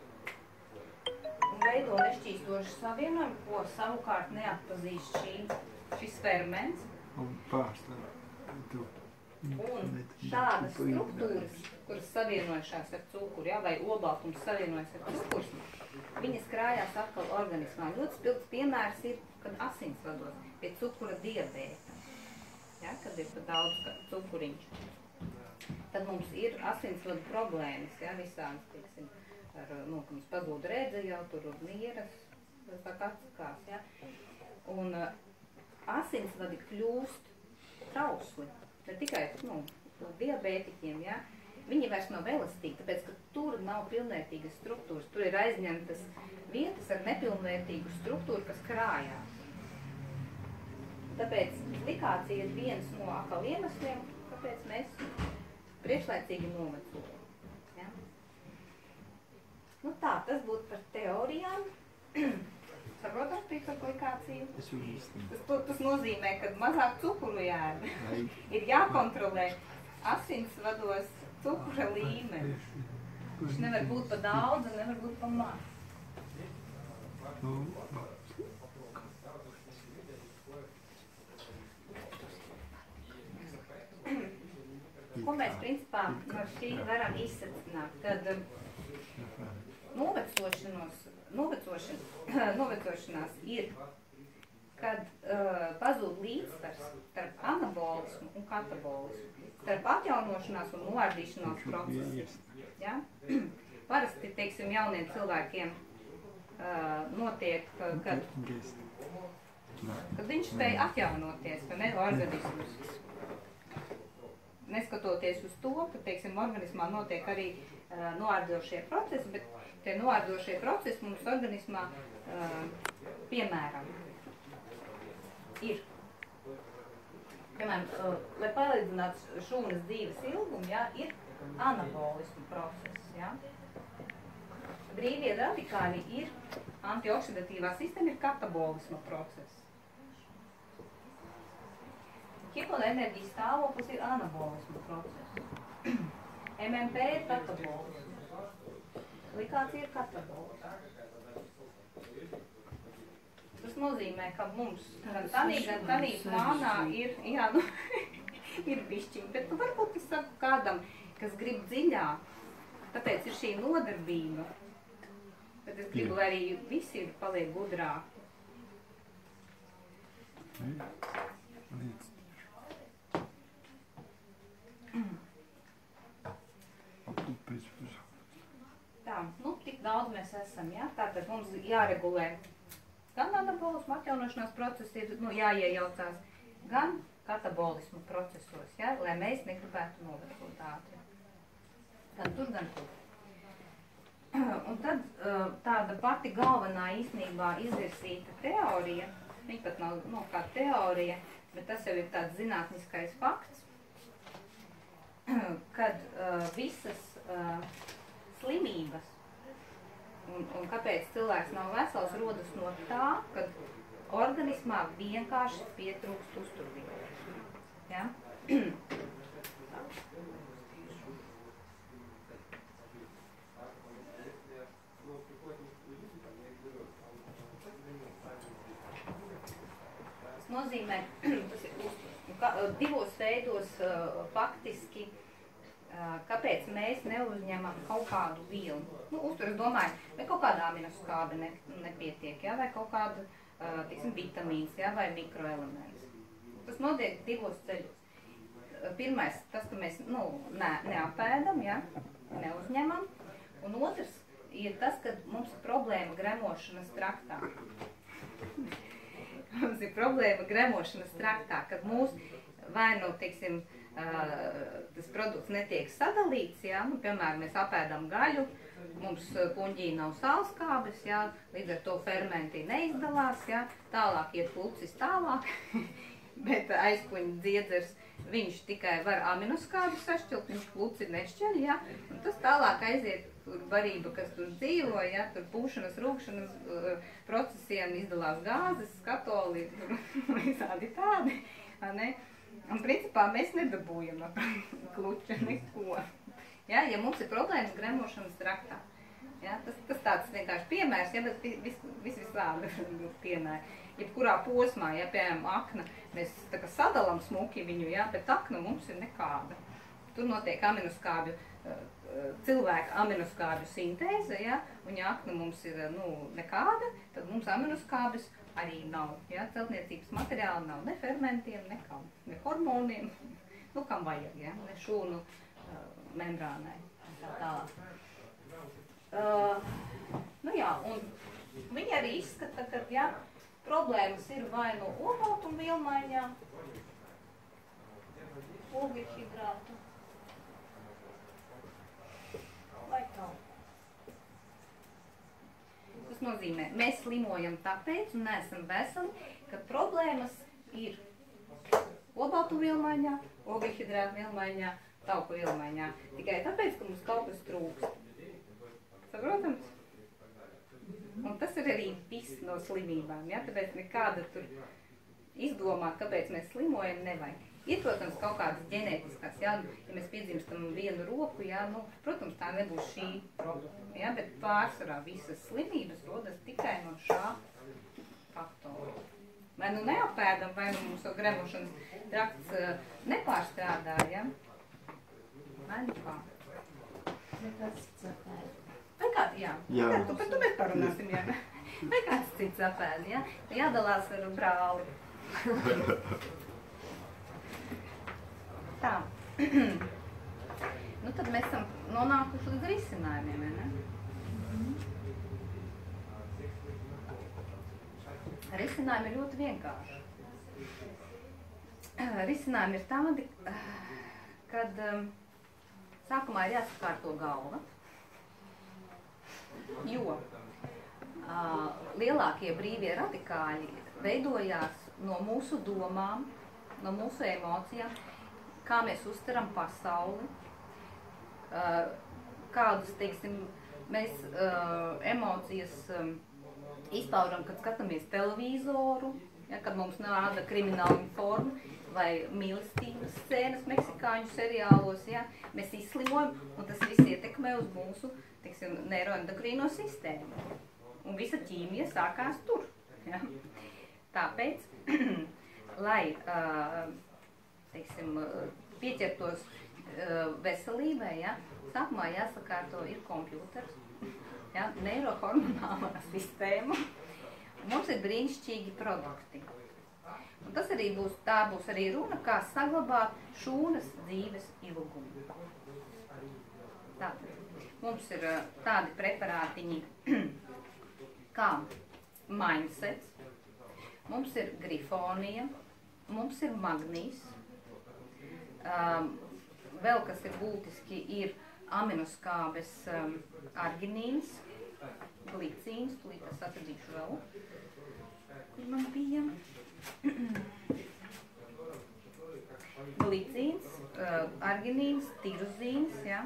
Un veido nešķīstošu savienojumu, ko savukārt neatpazīst šis ferments. Un pārstāv. Un šādas struktūras, kuras savienojušās ar cukuru, ja, vai olbaltums savienojas ar cukurs, viņas krājās atkal organismā. Ļoti spilgts piemērs ir, kad asinsvados pie cukura diabēta, ja, kad ir pa daudz cukuriņš. Tad mums ir asinsvadu problēmas, ja, visādas, teiksim, ar, ka mums pazūd redze jau, tur nieras, tā kā atsakās, ja. Un asinsvadi kļūst trausli. Ne tikai diabētiķiem, ja? Viņi vairs nav elastīgi, tāpēc, ka tur nav pilnvērtīgas struktūras. Tur ir aizņemtas vietas ar nepilnvērtīgu struktūru, kas krājās. Tāpēc glikācija ir viens no atkal iemesliem, kāpēc mēs priekšlaicīgi novecojam. Ja? Tā, tas būtu par teorijām. Saprotat, ar glikāciju? Es jau īsti. Tas nozīmē, ka mazāk cukuru jēd. Ir jākontrolē asinsvados cukura līmeni. Viņš nevar būt pa daudz un nevar būt pa maz. Ko mēs principā no šī varam izsacināt, kad novecošanās ir, kad pazūd līdzsvars starp anabolismu un katabolismu, starp atjaunošanās un noārdīšanās procesu. Ja? Parasti, teiksim, jauniem cilvēkiem notiek, kad viņš spēj atjaunoties, ka ne organismus. Neskatoties uz to, ka, teiksim, organismā notiek arī noārdošie procesi, bet tie noārdošie procesi mums organismā, piemēram, ir. Piemēram, lai palīdzinātu šūnas dzīves ilgumu, ja, ir anabolismu process. Ja. Brīvie radikāļi ir antioksidatīvā sistēma, ir katabolismu process. Hipoenerģijas stāvoklis ir anabolismu process. MMP ir katabolismu. Glikācija ir katabolismu. Tas nozīmē, ka mums gan tanī plānā ir, jā, nu, ir bišķiņi, bet varbūt es saku kādam, kas grib dziļāk, tāpēc ir šī nodarbība. Bet es gribu, lai arī visi paliek gudrāki. Tā, nu, tik daudz mēs esam, ja? Tātad mums jāregulē gan anabolismu atjaunošanās procesi, ir, nu, jāiejaucās, gan katabolismu procesos, ja? Lai mēs negribētu novērot ātri. Gan tur, gan tur. Un tad tāda pati galvenā īstenībā izvirsīta teorija, viņa pat nav, nu, kā teorija, bet tas jau ir tāds zinātniskais fakts, kad visas slimības un kāpēc cilvēks nav vesels, rodas no tā, kad organismā vienkārši pietrūkst uzturvielas. Ja? Tas nozīmē, tas ir divos veidos faktiski, kāpēc mēs neuzņemam kaut kādu vielu. Nu, uztur, es domāju, vai kaut kāda aminoskābe nepietiek, ja? Vai kaut kāda, tiksim, vitamīns, ja? Vai mikroelements. Tas notiek divos ceļos. Pirmais, tas, ka mēs, nu, neapēdam, ja? Neuzņemam. Un otrs ir tas, ka mums ir problēma gremošanas traktā. Mums ir problēma gremošanas traktā, kad mūs vai, nu, teiksim, tas produkts netiek sadalīts, ja? Nu, piemēram, mēs apēdam gaļu, mums puņģī nav sālskābes, ja? Līdz ar to fermenti neizdalās, ja? Tālāk iet plucis tālāk, bet aizkuņa dziedzers, viņš tikai var aminoskābes sašķilt, viņš pluci nešķeļ, ja? Un tas tālāk aiziet tur barība, kas tur dzīvo, ja? Tur pūšanas, rūkšanas procesiem izdalās gāzes, skatoli, visādi tādi, ne? Un principā mēs nedabūjam kluča neko. Ja, ja mums ir problēmas gremošanas traktā. Ja, tas tāds vienkārši piemērs, ja, bet visādi piemēri. Jebkurā posmā, ja, piemēram, akna, mēs tā kā sadalam smuki viņu, ja, bet akna mums ir nekāda. Tur notiek aminoskābju, cilvēka aminoskābju sintēze, ja, un ja akna mums ir, nu, nekāda, tad mums aminoskābes arī nav, ja, celtniecības materiāli nav ne fermentiem, nekam, ne hormoniem, nu, kam vajag, ja, ne šūnu membrānai, tā tālāk. Nu jā, un viņi arī izskata, ka, ja, problēmas ir vai no olbaltumvielmaiņā, ogļhidrātu, vai tā. Tas nozīmē, mēs slimojam tāpēc un neesam veseli, ka problēmas ir olbaltumvielmaiņā, ogļhidrātu vielmaiņā, tauku vielmaiņā. Tikai tāpēc, ka mums kaut kas trūkst. Saprotams? Un tas ir arī viss no slimībām, ja? Tāpēc nekāda tur izdomāt, kāpēc mēs slimojam, nevajag. Ir, protams, kaut kādas ģenētiskās, ja mēs piedzimstam vienu roku, ja, nu, protams, tā nebūs šī problēma, ja, bet pārsvarā visas slimības rodas tikai no šā faktora. Vai nu neapēdam, vai nu mums gremošanas trakts nepārstrādā, ja? Vai nu kā? Vai kāds cits apēd? Vai kā, jā. Par to mēs parunāsim, jā. Vai kāds cits apēd, ja? Jādalās ar brāli. Tā. Nu, tad mēs esam nonākuši līdz risinājumiem, vai ne? Risinājumi ir ļoti vienkārši. Risinājumi ir tādi, kad sākumā ir jāsakārto galva, jo lielākie brīvie radikāļi veidojās no mūsu domām, no mūsu emocijām, kā mēs uztveram pasauli, kādus, teiksim, mēs emocijas izpaužam, kad skatāmies televizoru, ja, kad mums nāda krimināla informa vai mīlestības scēnas meksikāņu seriālos, ja, mēs izslimojam, un tas viss ietekmē uz mūsu, teiksim, neiroendokrīno sistēmu. Un visa ķīmija sākās tur. Ja. Tāpēc, lai teiksim, pieķertos veselībai, ja, sākumā jāsakārto ir kompjuters, ja, neirohormonālā sistēma. Mums ir brīnišķīgi produkti. Un tas arī būs, tā būs arī runa, kā saglabāt šūnas dzīves ilgumu. Tātad, mums ir tādi preparātiņi kā Mindsets, mums ir grifonija, mums ir magnīs, vēl kas ir būtiski ir aminoskābes arginīns, glicīns, tūlīt es atradīšu vēl, kur man bija. Glicīns, arginīns, tirozīns, ja,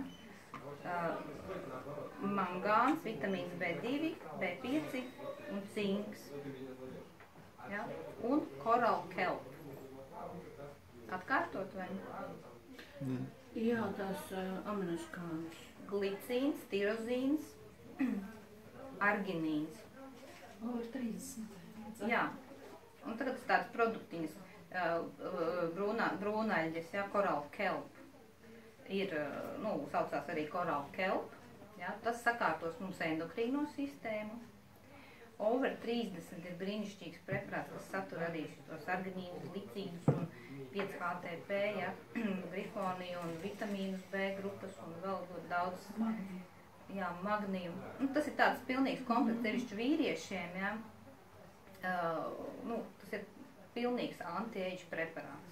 mangāns, vitamīns B2, B5 un cinks, ja, un coral kelp. Atkārtot vai ne? Jā, tās aminoskābes. Glicīns, tirozīns, arginīns. Ir 30. Jā, un tagad tāds produktiņas, brūnaļģes, ja, coral kelp. Ir, nu, saucās arī coral kelp, ja, tas sakārtos mums endokrīno sistēmu. Over 30 ir brīnišķīgs preparāts, kas satur arī tos arginīnus, glicīnus un 5-HTP, ja, grifoniju un vitamīnus B grupas un vēl ļoti daudz, jā, magniju. Nu, tas ir tāds pilnīgs komplekts, sevišķi vīriešiem, ja, nu, tas ir pilnīgs anti-age preparāts.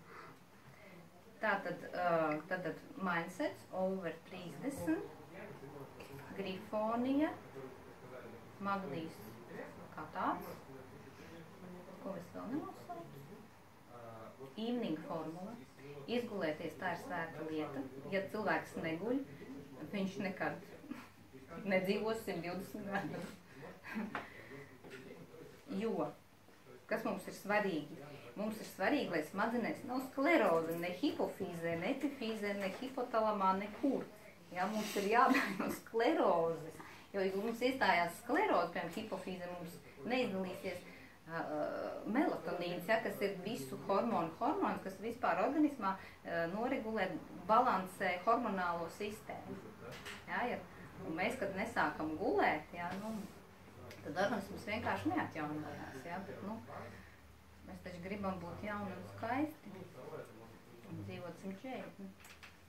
Tātad Mindsets, over 30, grifonija, magnīs kā tāds, ko es vēl nenosaucu, evening formula, izgulēties tā ir svēta lieta, ja cilvēks neguļ, viņš nekad nedzīvos 120 gadus. Jo, kas mums ir svarīgi? Mums ir svarīgi, lai smadzenēs nav skleroze, ne hipofīzē, ne epifīzē, ne hipotalamā, nekur. Ja, mums ir jābēr no sklerozes, jo, ja mums iestājās skleroze, piemēram, hipofīzē, mums neizdalīsies melatonīns, ja, kas ir visu hormons, kas vispār organismā noregulē, balansē hormonālo sistēmu. Ja, ja, un mēs, kad nesākam gulēt, ja, nu, tad organisms vienkārši neatjaunojās. Ja, bet, nu, mēs taču gribam būt jauni un skaisti un dzīvot 140.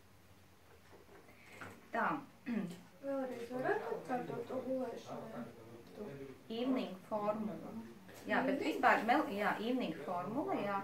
Tā. Vēlreiz varētu atkārtot to gulēšanu? Evening formula. Jā, bet vispār, jā, evening formula, jā.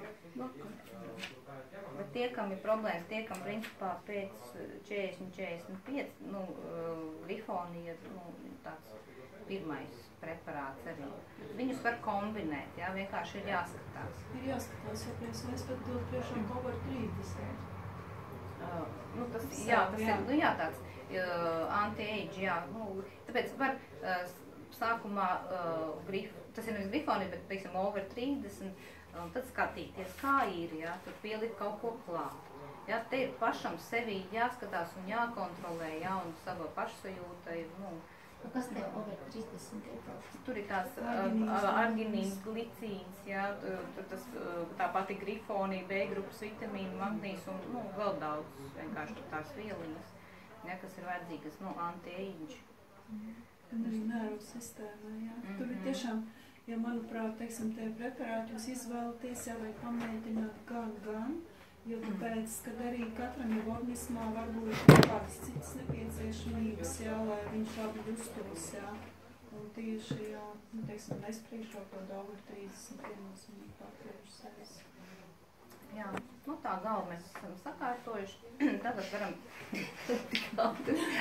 Bet tie, kam ir problēmas, tie, kam principā pēc 40-45, nu, grifonija, nu, tāds pirmais preparāts arī. Viņus var kombinēt, jā, vienkārši ir jāskatās. Ir jāskatās, ja mēs pat dod priekšā kaut var 30. Nu, tas, jā, tas ir, nu, jā, tāds anti-age, jā, nu, tāpēc var sākumā, tas ir nevis grifoni, bet, teiksim, over 30, un tad skatīties, kā ir, jā, tur pielikt kaut ko klāt. Jā, te ir pašam sevī jāskatās un jākontrolē, jā, un sava pašsajūta ir, Kas tev over 30 ir? Tur ir tās arginīns, glicīns, jā, tā pati grifonija, B grupas vitamīna, magnīs un vēl daudz vienkārši tās vieliņas, jā, kas ir vajadzīgas, anti-age. Un arī nervu sistēmā, jā. Tur ir tiešām, ja manuprāt, teiksim, tie preparāti jūs izvēlaties, jau vajag pamēģināt gan, jo tāpēc, kad arī katram jau organismā var būt kādas citas nepieciešamības, jā, lai viņš labi justos, jā. Un tieši, jā, teiksim, nesprīšot to daudz 30 viennozīmīgi pārkliešu sevis. Jā, tā galva mēs esam sakārtojuši. Tagad varam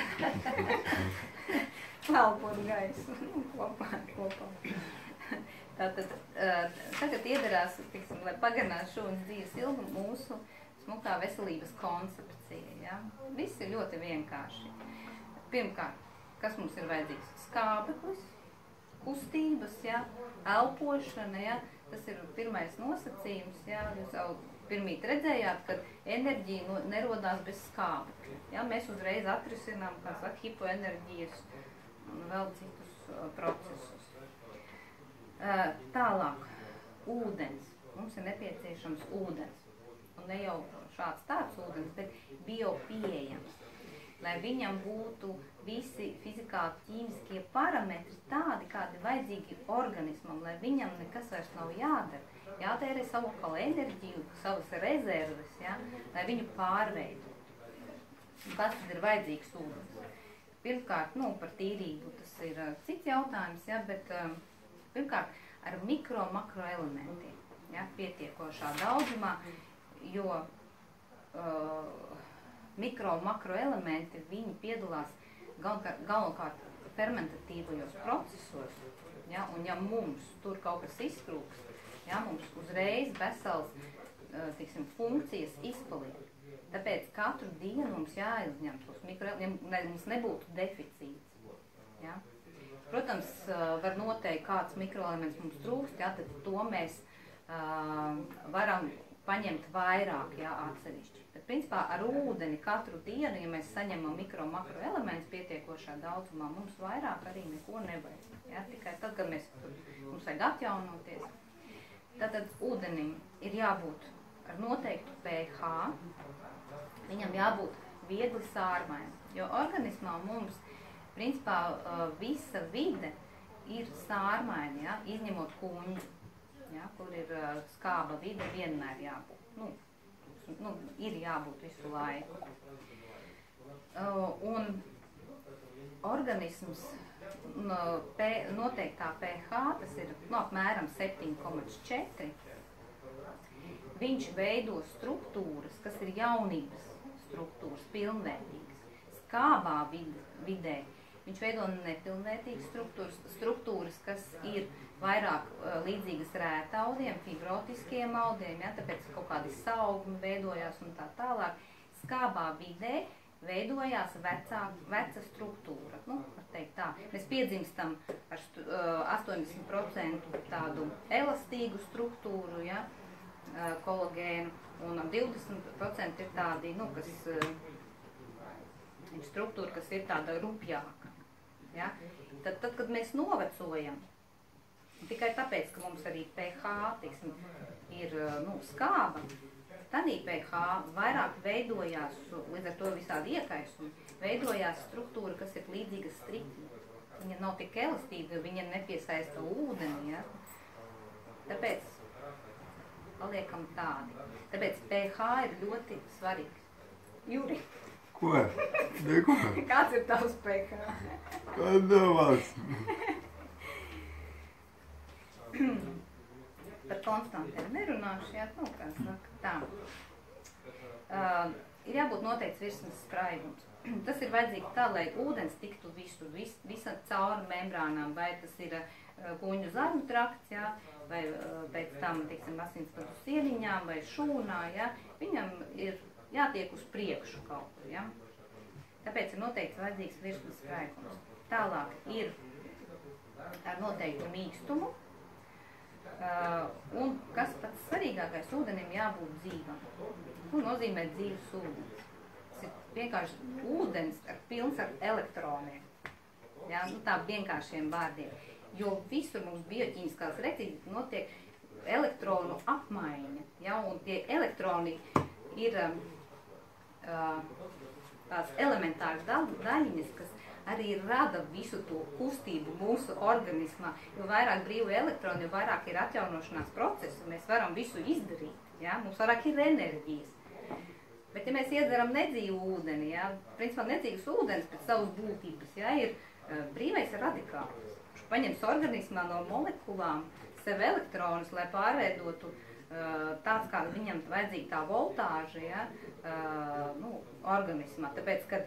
elpot gaisu kopā. Tātad tagad iedarās, tiksim, lai pagarinātu šūnas dzīves ilgu mūsu smukā veselības koncepcija. Ja? Viss ir ļoti vienkārši. Pirmkārt, kas mums ir vajadzīgs? Skābeklis, kustības, ja? Elpošana, ja? Tas ir pirmais nosacījums. Ja? Jūs jau pirmīt redzējāt, ka enerģija nerodās bez skābekļa. Ja? Mēs uzreiz atrisinām, kā saka, hipoenerģijas un vēl citus procesus. Tālāk, ūdens. Mums ir nepieciešams ūdens. Un ne jau šāds tāds ūdens, bet biopieejams. Lai viņam būtu visi fizikāli ķīmiskie parametri tādi, kādi vajadzīgi organismam, lai viņam nekas vairs nav jādara. Jātērē savu enerģiju, savas rezerves, ja, lai viņu pārveido. Kas tad ir vajadzīgs ūdens? Pirmkārt, par tīrību tas ir cits jautājums, ja, bet pirmkārt, ar mikro-makroelementiem, ja, pietiekošā daudzumā, jo mikro-makroelementi, viņi piedalās galvenokārt fermentatīvajos procesos, ja, un ja mums tur kaut kas iztrūkst, ja, mums uzreiz vesels, tiksim, funkcijas izpaliek. Tāpēc katru dienu mums jāizņem tos mikroelementus, lai mums nebūtu deficīts, ja. Protams, var noteikt, kāds mikroelements mums trūkst, jā, tad to mēs varam paņemt vairāk, jā, atsevišķi. Bet, principā, ar ūdeni katru dienu, ja mēs saņemam mikro-makroelementus pietiekošā daudzumā, mums vairāk arī neko nevajag. Jā, tikai tad, kad mums vajag atjaunoties. Tātad ūdenim ir jābūt ar noteiktu pH, viņam jābūt viegli sārmainam, jo organismā mums principā visa vide ir sārmaina, ja, izņemot kuņģi, ja, kur ir skāba vide vienmēr jābūt. Ir jābūt visu laiku. Un organisms noteiktā pH, tas ir apmēram 7,4, viņš veido struktūras, kas ir jaunības struktūras, pilnvērtīgas. Skābā vidē viņš veido nepilnvērtīgas struktūras, kas ir vairāk līdzīgas rētaudiem, fibrotiskiem audiem, ja, tāpēc kaut kādi saugumi veidojās un tā tālāk. Skābā vidē veidojās veca struktūra. Var teikt tā. Mēs piedzimstam ar 80% tādu elastīgu struktūru, ja, kolagēnu, un 20% ir tādi, struktūra, kas ir tāda rupjāka. Ja? Tad, kad mēs novecojam, tikai tāpēc, ka mums arī pH, teiksim, ir skāba, tādī pH vairāk veidojās, līdz ar to visādi iekaisumi, veidojās struktūra, kas ir līdzīga striķi. Viņa nav tik elastīga, jo viņa nepiesaista ūdeni. Ja? Tāpēc paliekam tādi. Tāpēc pH ir ļoti svarīgs. Juri? Ko? Neko? Kāds ir tavs pH? Domās. Par konstantiem nerunāšu, jā, kā saka, tā. Ir jābūt noteikts virsmas spraigums. Tas ir vajadzīgi tā, lai ūdens tiktu visur, visa cauri membrānām, vai tas ir kuņu zarnu trakts, jā, vai pēc tam, teiksim, asinspadu sieniņām, vai šūnā, jā. Viņam ir jātiek uz priekšu kaut kur, ja? Tāpēc ir noteikti vajadzīgs virsmas spraigums. Tālāk ir ar noteiktu mīkstumu. Un kas pats svarīgākais, ūdenim jābūt dzīvam. Ko nozīmē dzīves ūdens? Tas ir vienkārši ūdens pilns ar elektroniem. Ja? Nu, tā vienkāršiem vārdiem. Jo visur mums bioķīmiskās reakcijas notiek elektronu apmaiņa. Ja? Un tie elektroni ir tās elementāras daļiņas, kas arī rada visu to kustību mūsu organismā. Jo vairāk brīvu elektroni, jo vairāk ir atjaunošanās procesi, mēs varam visu izdarīt. Ja? Mums vairāk ir enerģijas. Bet ja mēs iedzeram nedzīvu ūdeni, ja? Principā nedzīvs ūdens pēc savas būtības, ja? Ir brīvais radikāls. Viņš paņems organismā no molekulām sev elektronus, lai pārveidotu tāds, kāda viņam vajadzīga tā voltāža, ja? Organismā. Tāpēc, kad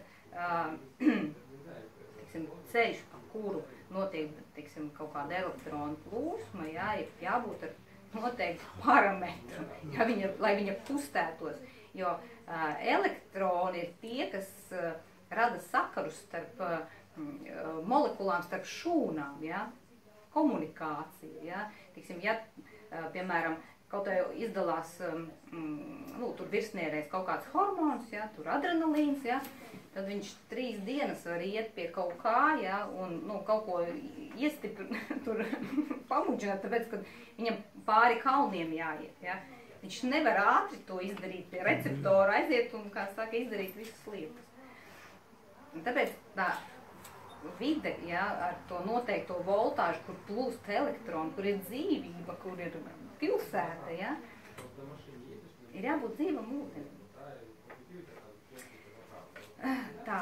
ceļš, pa kuru notiek kaut kāda elektrona plūsma, ja, ir jābūt ar noteiktu parametru, ja lai viņa kustētos. Jo elektroni ir tie, kas rada sakarus starp molekulām, starp šūnām, ja, komunikācija. Ja. Ja, piemēram, kaut vai izdalās tur virsnierēs kaut kāds hormons, ja, tur adrenalīns, ja, tad viņš 3 dienas var iet pie kaut kā, ja, un kaut ko iestiprināt, tur pamudžināt, tāpēc, ka viņam pāri kalniem jāiet. Ja. Viņš nevar ātri to izdarīt pie receptora, aiziet un, kā saka, izdarīt visas lietas. Un tāpēc tā vide, ja, ar to noteikto voltāžu, kur plūst elektroni, kur ir dzīvība, kur ir pilsēta, ja, ir jābūt dzīvam ūdenim. Tā.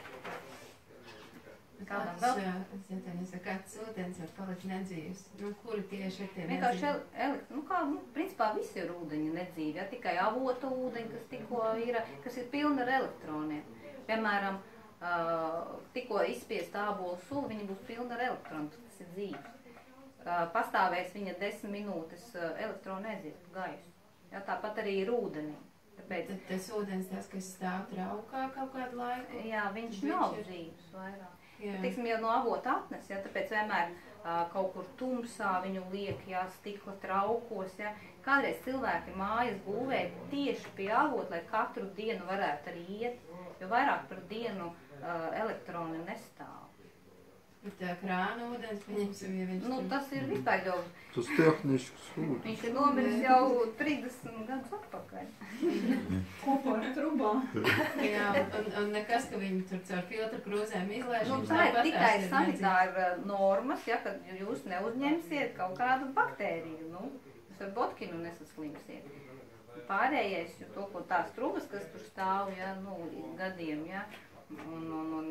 Kāds ūdens var palikt nedzīvs? Kuri tieši ir tie nedzīvi? Principā visi ir ūdeņi nedzīvi, ja? Tikai avota ūdeņi, kas ir pilni ar elektroniem. Piemēram, tikko izspiest ābolu sulu, viņi būs pilni ar elektroniem, tas ir dzīves. Pastāvēs viņa 10 minūtes, elektroni aizies pa gaisu. Ja? Tāpat arī ir ūdenim. Tāpēc, tas ūdens, tas, kas stāv traukā kaut kādu laiku? Jā, viņš nav dzīves vairāk. Teiksim, jau no avota atnes, ja, tāpēc vienmēr kaut kur tumsā viņu liek, ja, stikla traukos. Ja. Kādreiz cilvēki mājas būvēja tieši pie avota, lai katru dienu varētu arī iet, jo vairāk par dienu elektroni nestāv. Bet krāna ūdens, pieņemsim, ja viņš... Tas ir vispār jau... Tas tehnisks ūdens. Viņš ir nomiris jau 30 gadus atpakaļ. Kopā ar trubām. Jā, un nekas, ka viņi tur caur filtru krūzēm izlaiž. Tā ir tikai sanitāra normas, ja, kad jūs neuzņemsiet kaut kādu baktēriju. Jūs ar botkinu nesaslimsiet. Pārējais, jo to, ko tās trubas, kas tur stāv, ja, gadiem, ja, un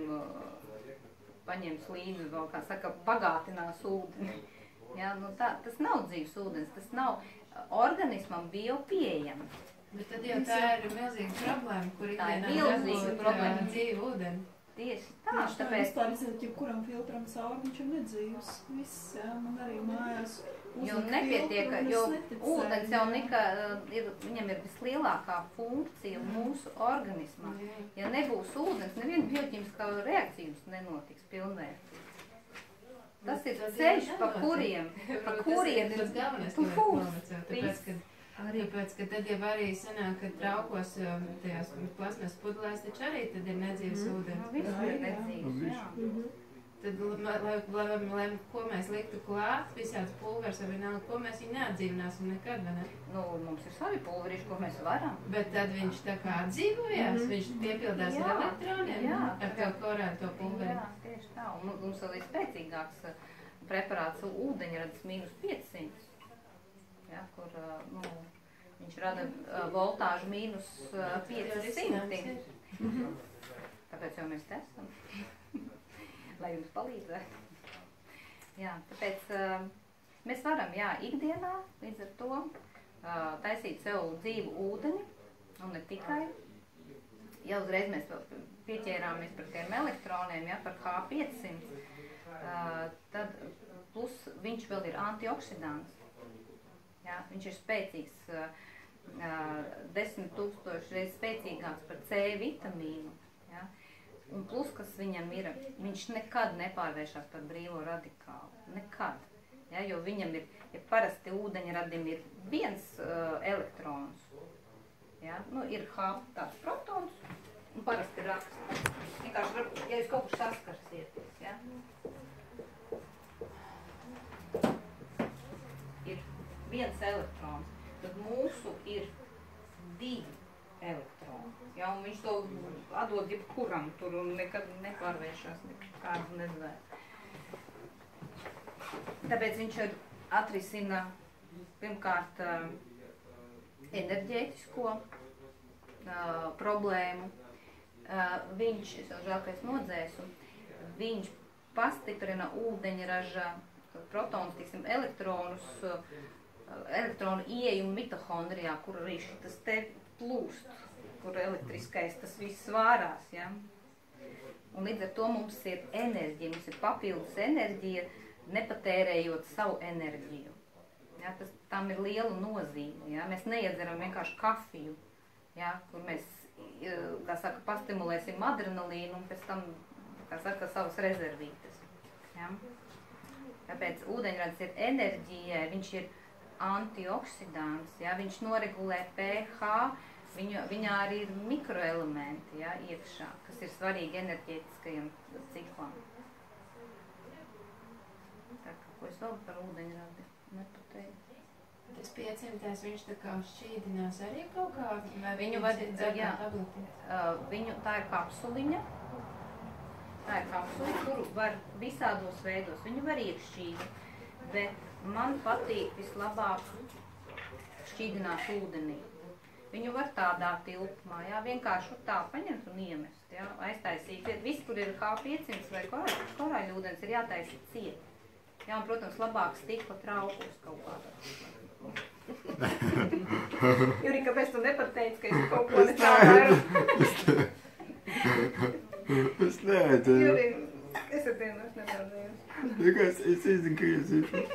paņems līdzi vēl, kā saka, bagātinās ūdeni. Ja, tas nav dzīves ūdens, tas nav organismam bio pieejams. Bet tad jau tā ir milzīga problēma, kur ikdienā dabūt dzīvu ūdeni. Tieši tā, tāpēc... Vispār, jebkuram filtram cauri, viņš ir nedzīvs. Viss, jā, man arī mājās jo nepietiek, jo ūdens jau viņam ir vislielākā funkcija mūsu organismā. Ja nebūs ūdens, neviena bioķīmiskā reakcijas nenotiks pilnvērtīgi. Tas ir ceļš, pa kuriem ir tas galvenais, ko var tāpēc, ka tad jau arī sanāk, ka traukos tajās plasmas pudelēs, taču arī tad ir nedzīvs ūdens. Viss ir nedzīvs, jā. Tad, lai ko mēs liktu klāt, visāds pulvers vai vienalga, ko mēs viņu neatdzīvināsim nekad, vai ne? Mums ir savi pulverīši, ko mēs varam. Bet tad viņš tā kā atdzīvojās, viņš piepildās ar elektroniem, ar to korētu pulveri. Jā, tieši tā. Un mums vēl ir spēcīgāks preparāts ūdeņrads -500. Ja, kur viņš rada voltāžu -500. Tāpēc jau mēs te esam, lai jums palīdzētu. Jā, tāpēc mēs varam, jā, ikdienā līdz ar to taisīt sev dzīvu ūdeni, un ne tikai. Ja uzreiz mēs pieķērāmies par tiem elektroniem, ja, par H500, tad plus viņš vēl ir antioksidants. Jā, viņš ir spēcīgs, 10 000 reizes spēcīgāks par C vitamīnu. Jā. Un plus, kas viņam ir, viņš nekad nepārvēršas par brīvo radikālu. Nekad. Ja, jo viņam ir, ja parasti ūdeņradim ir viens elektrons. Ja, nu, ir H tāds protons un parasti raksta. Vienkārši, ja jūs kaut kur saskarsieties, ja. Ir viens elektrons, tad mūsu ir 2 elektroni. Ja, un viņš to atdod jebkuram tur un nekad nepārvēršās, nekādu nezvēr. Tāpēc viņš atrisina pirmkārt enerģētisko problēmu. Viņš, es jau žēl, ka es nodzēsu, viņš pastiprina ūdeņraža protonus, tiksim, elektronu ieejumu mitohondrijā, kur arī šitas te plūst, kur elektriskais tas viss svārās, ja? Un līdz ar to mums ir enerģija, mums ir papildus enerģija, nepatērējot savu enerģiju. Ja? Tam ir liela nozīme, ja? Mēs neiedzeram vienkārši kafiju, ja? Kur mēs, kā saka, pastimulēsim adrenalīnu un pēc tam, kā saka, savas rezervītes. Ja? Tāpēc ūdeņradis ir enerģija, viņš ir antioksidants, ja? Viņš noregulē pH, viņā arī ir mikroelementi, ja, iekšā, kas ir svarīgi enerģētiskajam ciklam. Tā kā, ko es vēl par ūdeņradi nepateicu? Tas 500, viņš tā kā šķīdinās arī kaut kā? Vai viņu var, jā, tā ir kapsuliņa. Tā ir kapsuliņa, kuru var visādos veidos. Viņu var iekšķīdi, bet man patīk vislabāk šķīdināt ūdenī. Viņu var tādā tilpumā, jā, vienkārši tā paņemt un iemest, jā, aiztaisīt. Viss, kur ir H500 vai korāļūdens, ir jātaisīt ciet. Jā, un, protams, labāk stikla traukos kaut kādā. Juri, kāpēc tu nepateici, ka es kaut ko netādu? Es neatceru. Juri, es ar dienu es netārdējos. Tikai es izzinu, ka es esmu.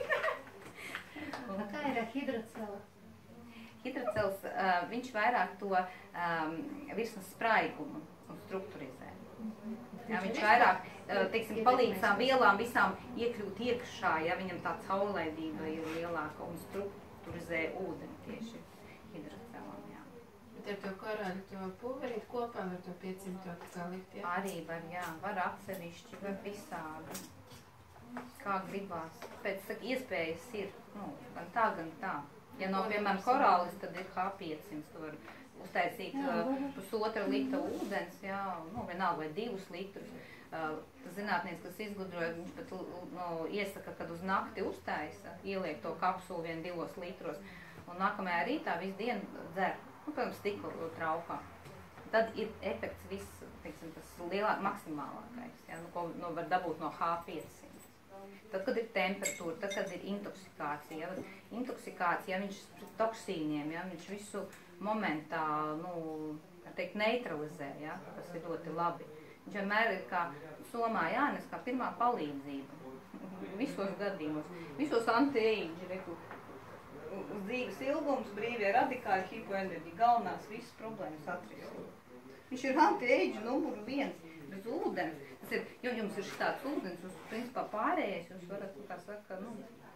Kā ir ar hidrocelu? Hidrocels, viņš vairāk to virsmas spraigumu un strukturizē. Jā, viņš vairāk, teiksim, palīdz tām vielām visām iekļūt iekšā, ja viņam tā caurlaidība ir lielāka un strukturizē ūdeni tieši hidrocelam, jā. Bet ar to korāļu to pulverīt kopā var to 500 kā likt, jā? Arī var, jā, var atsevišķi, var visādi, kā gribās. Pēc, saka, iespējas ir, nu, gan tā. Ja nav, piemēram, korālis, tad ir H500, tu var uztaisīt pusotra litra ūdens, jā, nu, vienalga vai 2 litrus. Tas zinātnieks, kas izgudroja, viņš pat iesaka, kad uz nakti uztaisa, ieliek to kapsulu 1-2 litros, un nākamajā rītā visu dienu dzer, nu, piemēram, stikla traukā. Tad ir efekts viss, teiksim, tas lielāk, maksimālākais, jā, nu, ko var dabūt no H500. Tad, kad ir temperatūra, tad, kad ir intoksikācija, viņš pret toksīniem, ja, viņš visu momentā, nu, kā teikt, neutralizē, ja, tas ir ļoti labi. Viņš vienmēr ir kā somā jānes kā pirmā palīdzība, visos gadījumos, visos anti-age, uz dzīves ilgums, brīvie radikāļi, hipoenerģija, galvenās visas problēmas atrisināt. Viņš ir anti-age numuru 1. Bez ūdens, tas ir, jo jums ir šitāds ūdens, jūs principā pārējais, jūs varat, kā saka, nu,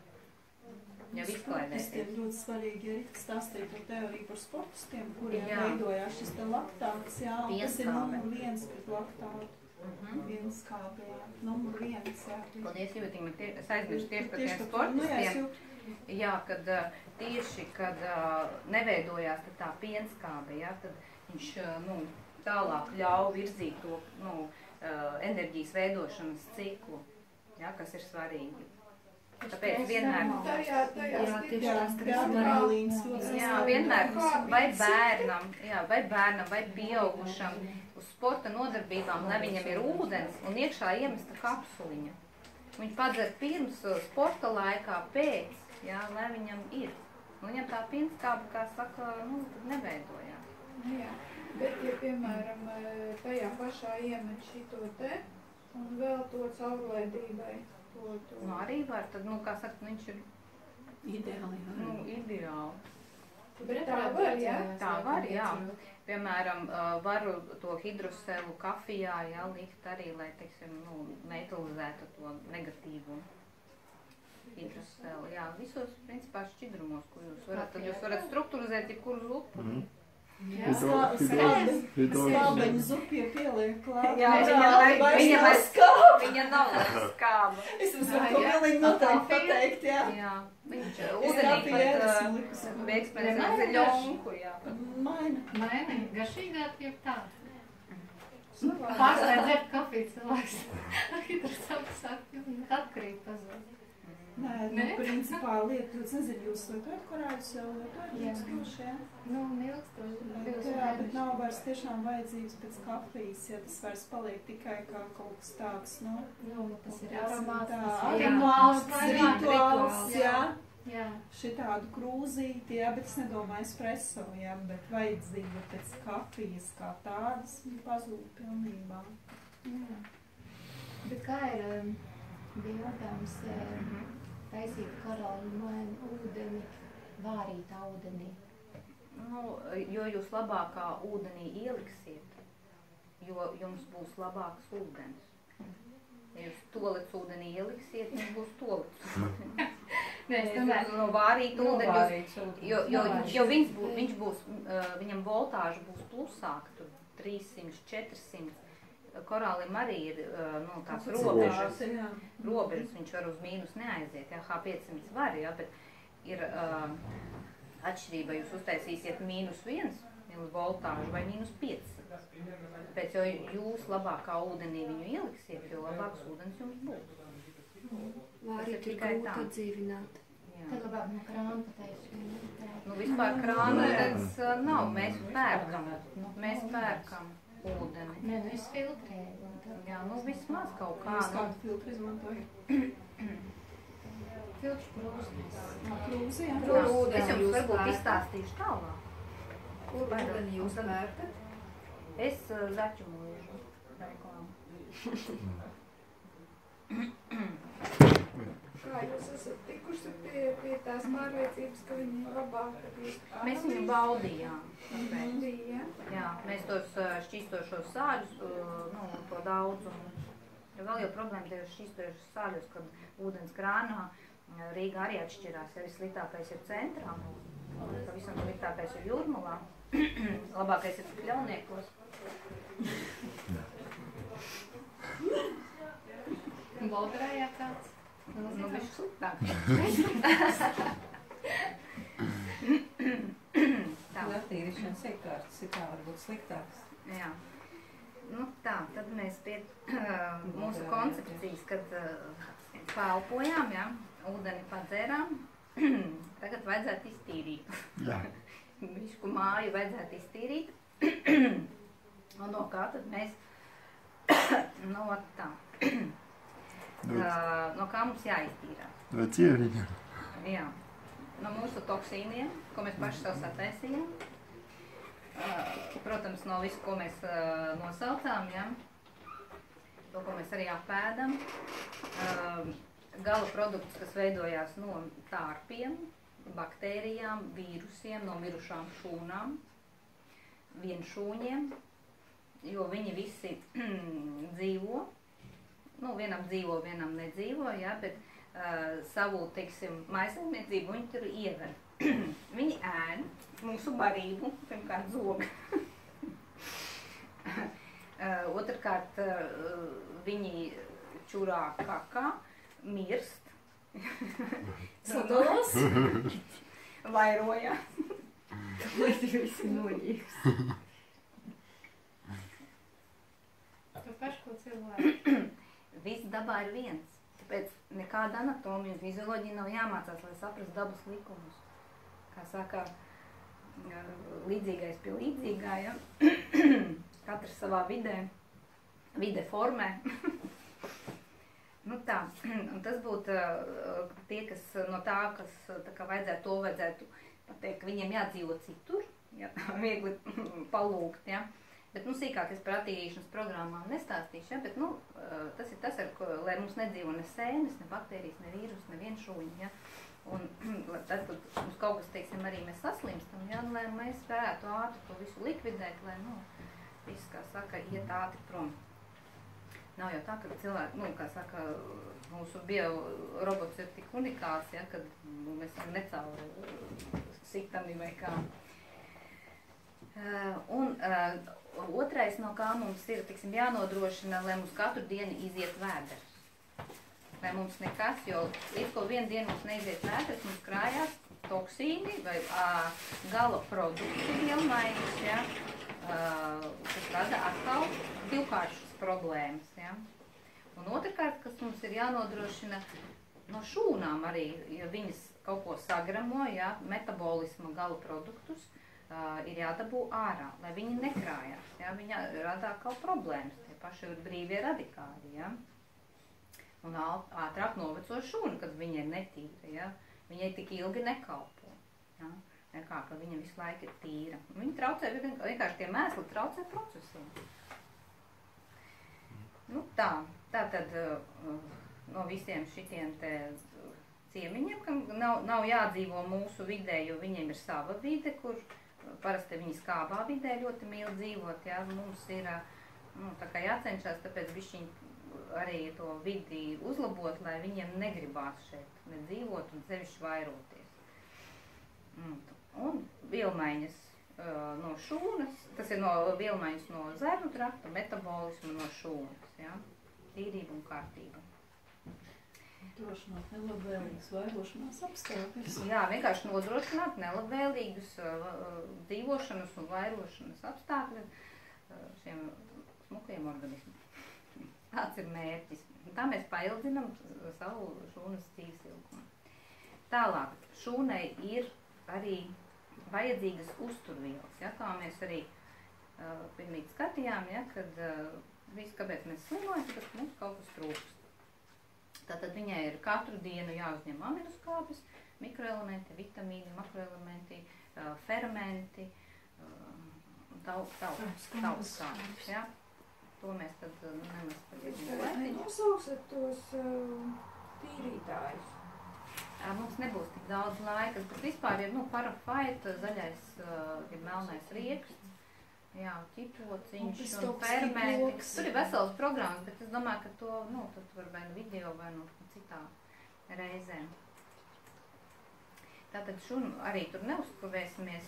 jau izklaidēties. Tas ir ļoti svarīgi, ja Rita stāstīja par teoriju par sportistiem, kuriem veidojās šis te laktāts, jā, un tas ir numur 1 pret laktātu. 1 skābē, jā, numur 1, jā. Paldies, jūtīgi, es aizmirstu tieši par tiem sportistiem. Jā, kad tieši, kad neveidojās tā pienskābe, jā, tad viņš, nu, tālāk ļauj virzīt to, nu, enerģijas veidošanas ciklu, ja, kas ir svarīgi. Tāpēc vienmēr, vienmēr vai bērnam, vai pieaugušam uz sporta nodarbībām, lai viņam ir ūdens un iekšā iemesta kapsuliņa. Viņš padzer pirms sporta laikā, pēc, ja, lai viņam ir. Viņam tā pienskāba, kā saka, nu, neveidojās. Jā. Bet, ja, piemēram, tajā pašā iemet šito te un vēl to caurlaidībai, to... Nu, arī var, tad, nu, kā saka, viņš ir ideāli. Nu, ideāli. Tā var, jā? Tā var, jā. Piemēram, varu to hidroselu kafijā, jā, likt arī, lai, teiksim, nu, neutralizētu to negatīvu hidroselu. Jā, visos, principā, šķidrumos, ko jūs varat, tad jūs varat strukturizēt jebkuru zupu. Skābeņu zupie pieliek klāt. Jā, viņa nav skāba. Es jums varu to pilnīgi noteikti pateikt, jā. Jā, viņš ūdenī pat eksperiments ar zeļonku, jā. Maini, garšīgāk ir tāda. Pārstāj dzert kafiju cilvēks. Atkarīgi pazūd. Nē, principā lietot, nezinu, jūs lietojat korāļus jau lietojat ilgstoši, jā? Nu, ilgstoši. Jā, bet nav vairs tiešām vajadzības pēc kafijas, ja tas vairs paliek tikai kā kaut kas tāds, nu. Nu, tas ir aromāts. Rituāls, jā. Jā. Šitādu krūzīti, jā, bet es nedomāju espresso, jā, bet vajadzība pēc kafijas kā tādas pazūd pilnībā. Jā. Bet kā ir bijādams taisīt korāļu ūdeni, vārītā ūdenī? Nu, jo jūs labākā ūdenī ieliksiet, jo jums būs labāks ūdens. Ja jūs tolets ūdenī ieliksiet, jums būs tolets ūdens. No vārīta ūdeni, jo viņš būs, viņam voltāža būs plusāka, tur 300, 400. Korālim arī ir nu, tās robežas, viņš var uz mīnus neaiziet, jā, H500 var, jā, bet ir atšķirība, jūs uztaisīsiet -1 voltāžu vai -5. Tāpēc, jo jūs labākā ūdenī viņu ieliksiet, jo labāks ūdens jums būs. Vārīt ir grūti atdzīvināt. Tad labāk no krāna pateicu. Nu, vispār krāna ūdens nav, mēs pērkam ūdeni. Nē, nu es filtrēju. Jā, nu vismaz kaut kā. Jūs kādu filtru izmantoju? Filtru krūzes. Krūzi, jā. Es jums varbūt izstāstīšu tālāk. Kur ūdeni jūs pērkat? Es zaķu mūžu reklāmu. Kā jūs esat tikuši pie tās pārliecības, ka viņi ir labāka? Mēs viņu baudījām. Jā, mēs tos šķīstošos sāļus, nu, to daudzumu. Vēl jau problēma tajos šķīstošos sāļos, kad ūdens krānā Rīgā arī atšķirās. Ja vissliktākais ir centrā, pavisam sliktākais ir Jūrmalā, labākais ir Kļavniekos. Bolderājā kāds? Nu, viņš sliktāk. Attīrīšanas iekārtas ir tā varbūt sliktāks. Jā. Nu tā, tad mēs pie mūsu koncepcijas, kad pelpojām, jā, ūdeni padzērām, tagad vajadzētu iztīrīt. Jā. Višku māju vajadzētu iztīrīt. Un no kā tad mēs, no tā. No kā mums jāiztīrās? No ķieriņa. Jā. No mūsu toksīniem, ko mēs paši sev sataisījām. Protams, no visu, ko mēs nosaucām, ja? To, ko mēs arī apēdam. Gala produkts, kas veidojās no tārpiem, baktērijām, vīrusiem, no mirušām šūnām, vienšūņiem, jo viņi visi dzīvo. Nu, vienam dzīvo, vienam nedzīvo, ja, bet savu, teiksim, maisaimniecību viņi tur iever. Viņi ēd mūsu barību, pirmkārt zoga. Otrkārt, viņi čurā kakā, mirst. Sadalās? Vairojās. Lai tu visi noģīgs. Tu paši ko cilvēku? Viss dabā ir viens. Tāpēc nekāda anatomija un fizioloģija nav jāmācās, lai saprastu dabas likumus. Kā saka, līdzīgais pie līdzīgā, ja? Katrs savā vide formē. Nu tā, un tas būtu tie, kas no tā, kas tā kā vajadzētu pateikt, ka viņiem jādzīvo citur, ja, viegli palūgt, ja. Bet, nu, sīkāk es par attīrīšanas programmām nestāstīšu, ja, bet, nu, tas ir tas, lai mums nedzīvo ne sēnes, ne baktērijas, ne vīrus, ne vienšūņi, ja. Un tad, kad mums kaut kas, teiksim, arī mēs saslimstam, jā, lai mēs varētu ātri to visu likvidēt, lai, nu, viss, kā saka, iet ātri prom. Nav jau tā, ka cilvēki, nu, kā saka, mūsu biorobots ir tik unikāls, ja, kad mēs esam necauri siktami vai kā. Otrais, no kā mums ir, tiksim, jānodrošina, lai mums katru dienu iziet vēders. Lai mums nekas, jo līdz ko vienu dienu mums neiziet vēders, mums krājās toksīni vai gala produkti vielmaiņas, ja, kas rada atkal divkāršas problēmas. Ja. Un otrkārt, kas mums ir jānodrošina no šūnām arī, ja viņas kaut ko sagramo, ja, metabolisma gala produktus, ir jādabū ārā, lai viņi nekrājās. Ja. Viņa rada atkal problēmas, tie paši ir brīvie radikāļi. Ja. Un ātrāk noveco šūnu, kad viņa ir netīra. Ja. Viņai tik ilgi nekalpo. Ja. Nekā, ka viņa visu laiku ir tīra. Viņa traucē, vienkārši tie mēsli traucē procesiem. Nu tā tad no visiem šitiem te ciemiņiem, kam nav jādzīvo mūsu vidē, jo viņiem ir sava vide, kur parasti viņi skābā vidē ļoti mīl dzīvot, jā, mums ir, nu, tā kā jācenšas, tāpēc bišķiņ arī to vidi uzlabot, lai viņiem negribās šeit nedzīvot un sevišķi vairoties. Un vielmaiņas no šūnas, tas ir no vielmaiņas no zērnu trakta, metabolismu no šūnas, ja? Tīrība un kārtība. Nodrošināt nelabvēlīgus vairošanās apstākļus. Jā, vienkārši nodrošināt nelabvēlīgus dzīvošanas un vairošanas apstākļus šiem smukajiem organismiem. Tāds ir mērķis. Tā mēs paildzinām savu šūnas dzīves ilgumu. Tālāk, šūnai ir arī vajadzīgas uzturvielas, ja, kā mēs arī pirmīt skatījām, ja, kad viss, kāpēc mēs slimojam, tad mums kaut kas trūkst. Tātad viņai ir katru dienu jāuzņem aminoskābes, mikroelementi, vitamīni, makroelementi, fermenti, tauskābes, ja. To mēs tad nemaz pagaidām. Nosauksiet tos tīrītājus. Mums nebūs tik daudz laika, bet vispār ir, nu, parafaita, zaļais, ir melnais rieksts, jā, ķipociņš un fermenti. Tur ir vesels programmas, bet es domāju, ka to, nu, tad var vai no video, vai no citā reizē. Tātad šunu arī tur neuzkavēsimies.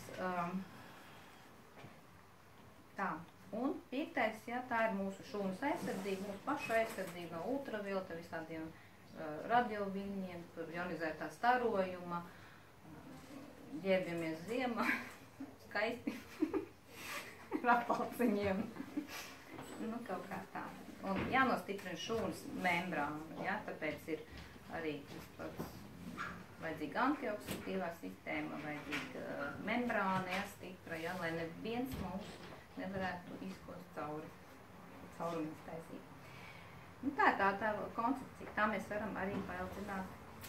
Tā. Un piektais, ja, tā ir mūsu šūnas aizsardzība, mūsu pašu aizsardzība no ultravioleta, visādiem radioviļņiem, ionizētā starojuma, ģērbjamies ziemā, skaisti, rapalciņiem, nu kaut kā tā. Un jānostiprina šūnas membrāna, ja, tāpēc ir arī tas pats vajadzīga antioksidatīvā sistēma, vajadzīga membrāna, ja, stipra, ja, lai neviens mums nevarētu izkost caurumus taisīt. Nu, tā ir tā koncepcija. Tā mēs varam arī paildzināt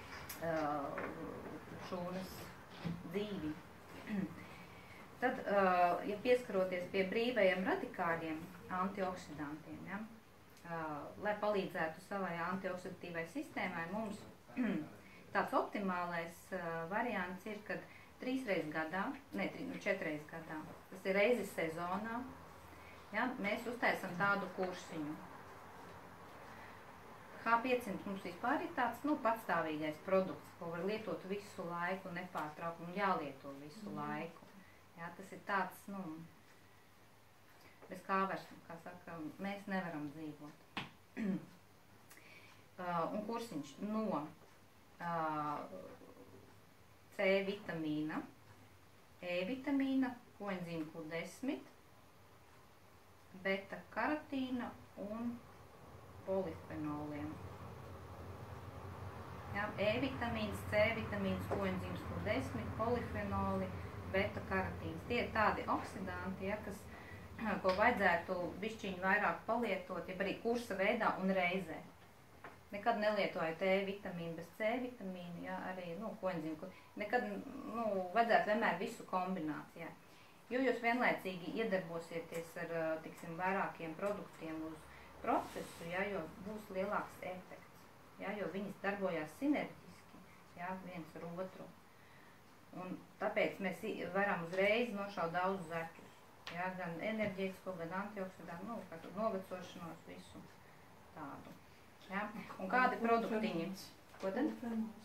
šūnas dzīvi. Tad, ja pieskaroties pie brīvajiem radikāļiem, antioksidantiem, ja, lai palīdzētu savai antioksidatīvai sistēmai, mums tāds optimālais variants ir, kad 3 reizes gadā, ne, 4 reizes gadā, tas ir reizes sezonā, ja, mēs uztaisam tādu kursiņu. H500 mums vispār ir tāds, nu, patstāvīgais produkts, ko var lietot visu laiku, nepārtraukt un jālieto visu laiku. Ja, tas ir tāds, nu, bez kā vairs, kā saka, mēs nevaram dzīvot. Un kursiņš no C vitamīna, E vitamīna, koenzīmu Q10, beta karotīna un polifenoliem. Ja, E vitamīns, C vitamīns, koenzīms Q10, polifenoli, beta karotīns. Tie ir tādi oksidanti, ja, kas, ko vajadzētu bišķiņu vairāk palietot, ja arī kursa veidā un reizē. Nekad nelietoju E vitamīnu bez C vitamīnu, ja, arī, nu, koenzīmu. Nekad, nu, vajadzētu vienmēr visu kombinācijā. Jo jūs vienlaicīgi iedarbosieties ar, tiksim, vairākiem produktiem uz procesu, ja, jo būs lielāks efekts, ja, jo viņas darbojās sinerģiski. jā, viens ar otru. Un tāpēc mēs varam uzreiz nošaut daudz zeķus, jā, gan enerģētisko, gan antioksidantu, nu, kā novecošanos, visu tādu, jā. Un kādi produktiņi? Ko tad?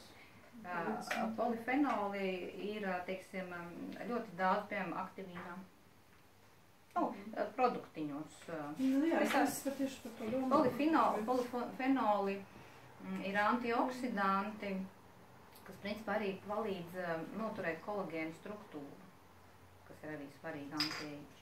Polifenoli ir, teiksim, ļoti daudz, piemēram, aktivīnā. Nu, produktiņos. Nu jā, es tieši par to domāju. Polifenoli ir antioksidanti, kas principā arī palīdz noturēt kolagēnu struktūru, kas ir arī svarīgi antiēģi.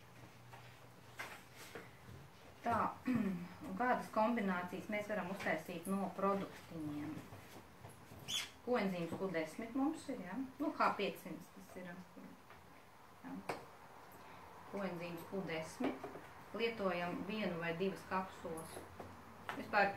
Tā, un kādas kombinācijas mēs varam uztaisīt no produktiņiem? Koenzīms Q10 mums ir, jā. Nu, H500 tas ir. Jā. Koenzīms Q10. Lietojam 1 vai 2 kapsulas. Vispār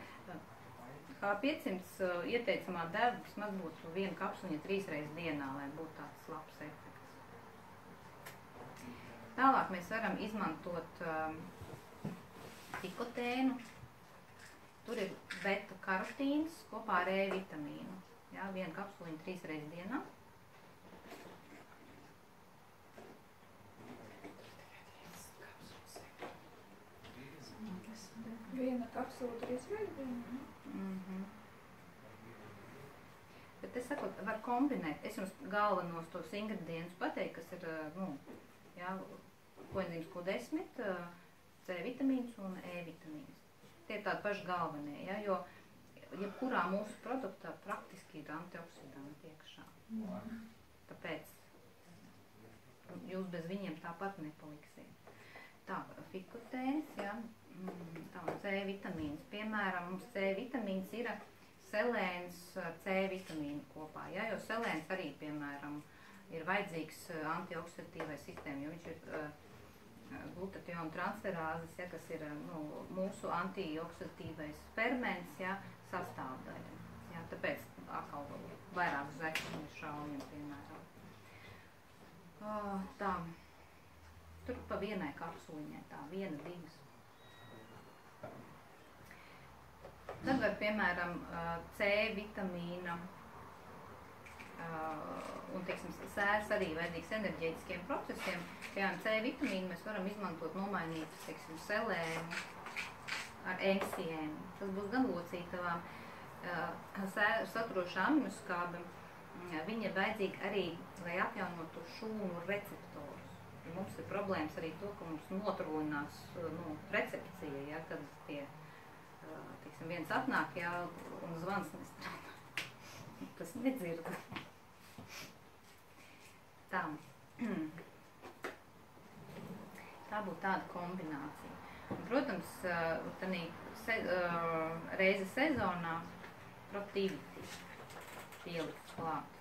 H500 ieteicamā deva vismaz būtu 1 kapsuliņa 3 reizes dienā, lai būtu tāds labs efekts. Tālāk mēs varam izmantot pikotēnu. Tur ir beta karotīns kopā ar E vitamīnu. Jā, 1 kapsuliņa 3 reizes dienā. Viena kapsula 3 reizes dienā. Bet es saku, var kombinēt. Es jums galvenos tos ingredientus pateiktu, kas ir, nu, jā, koenzīms Q10, C vitamīns un E vitamīns. Tie ir tādi paši galvenie, jā, jo jebkurā mūsu produktā praktiski ir antioksidanti iekšā. Tāpēc jūs bez viņiem tāpat nepaliksiet. Tā, fikotēns, jā, tā, C vitamīns. Piemēram, mums C vitamīns ir selēns C vitamīnu kopā, jā, jo selēns arī, piemēram, ir vajadzīgs antioksidatīvai sistēmai, jo viņš ir glutationu transferāzes, ja, kas ir nu, mūsu antioksidatīvais ferments, ja, sastāvdaļa. Ja, tāpēc atkal vairāk zeķu šaujam, piemēram. Tā. Tur pa 1 kapsuliņai, tā 1, 2. Tad var, piemēram, C vitamīna un, teiksim, sērs arī vajadzīgs enerģētiskiem procesiem. Piemēram, C vitamīnu mēs varam izmantot nomainīt, teiksim, selēnu ar ensiem. Tas būs gan locītavām. Sēru saturošā aminoskābe, viņa ir vajadzīga arī, lai atjaunotu šūnu receptorus. Ja mums ir problēmas arī to, ka mums notrolinās nu, recepcija, ja, kad tie, teiksim, viens atnāk, ja, un zvans nestrādā. Tas nedzird. Tā. Tā būtu tāda kombinācija. Un, protams, reizi sezonā Protiviti pielikts klāt.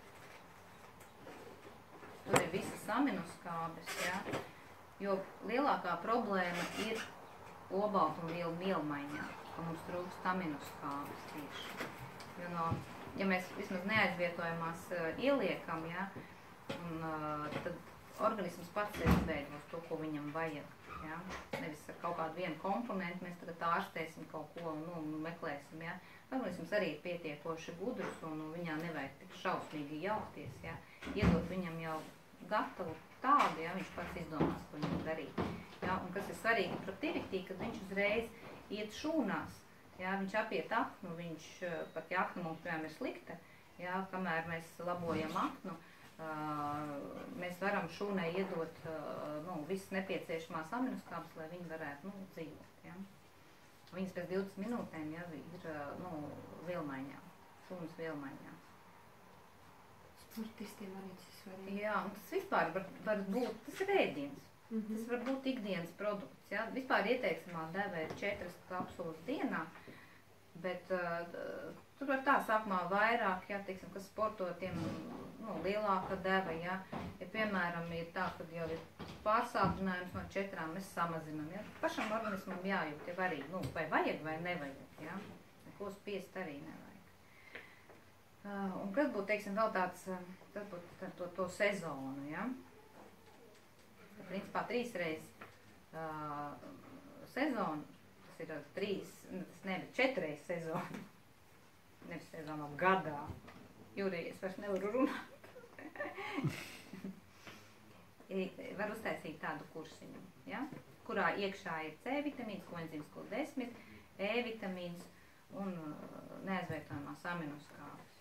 Tur ir visas aminoskābes, ja, jo lielākā problēma ir olbaltumvielu mielmaiņā, ka mums trūkst aminoskābes tieši. Jo no, ja mēs vismaz neaizvietojamās ieliekam, ja, un, tad organisms pats izveidos to, ko viņam vajag. Ja? Nevis ar kaut kādu vienu komponentu mēs tagad ārstēsim kaut ko un nu, meklēsim. Ja? Organisms arī ir pietiekoši gudrs un viņā nevajag tik šausmīgi jaukties. Ja? Iedot viņam jau gatavu tādu, ja viņš pats izdomās, ko viņam darīt. Ja? Un kas ir svarīgi Protiviti, kad viņš uzreiz iet šūnās. Ja? Viņš apiet aknu, viņš pat ja akna mums piemēram ir slikta, ja? Kamēr mēs labojam aknu, mēs varam šūnai iedot nu, visas nepieciešamās aminoskābes, lai viņi varētu nu, dzīvot. Ja? Viņas pēc 20 minūtēm ja, ir nu, vielmaiņā, šūnas vielmaiņā. Sportistiem arī tas ir svarīgi. Jā, un tas vispār var būt, tas ir ēdiens. Tas var būt ikdienas produkts. Ja? Vispār ieteicamā deva ir 4 kapsulas dienā, bet tur var tā sākumā vairāk, ja, teiksim, kas sportotiem nu, lielāka deva, ja. Ja, piemēram, ir tā, kad jau ir pārsātinājums no 4, mēs samazinām, ja. Pašam organismam jājūt, ja arī, nu, vai vajag vai nevajag, ja. Neko spiest arī nevajag. Un kas būtu, teiksim, vēl tāds, tas būtu to sezonu, ja. Principā 3 reizes sezonu, tas ir 3, tas nevis 4 reizes sezonu. Nevis sezonā gadā. Jurija, es vairs nevaru runāt. Var uztaisīt tādu kursiņu, ja? Kurā iekšā ir C vitamīns, koenzīms Q10, E vitamīns un neaizvietojamās aminoskābes.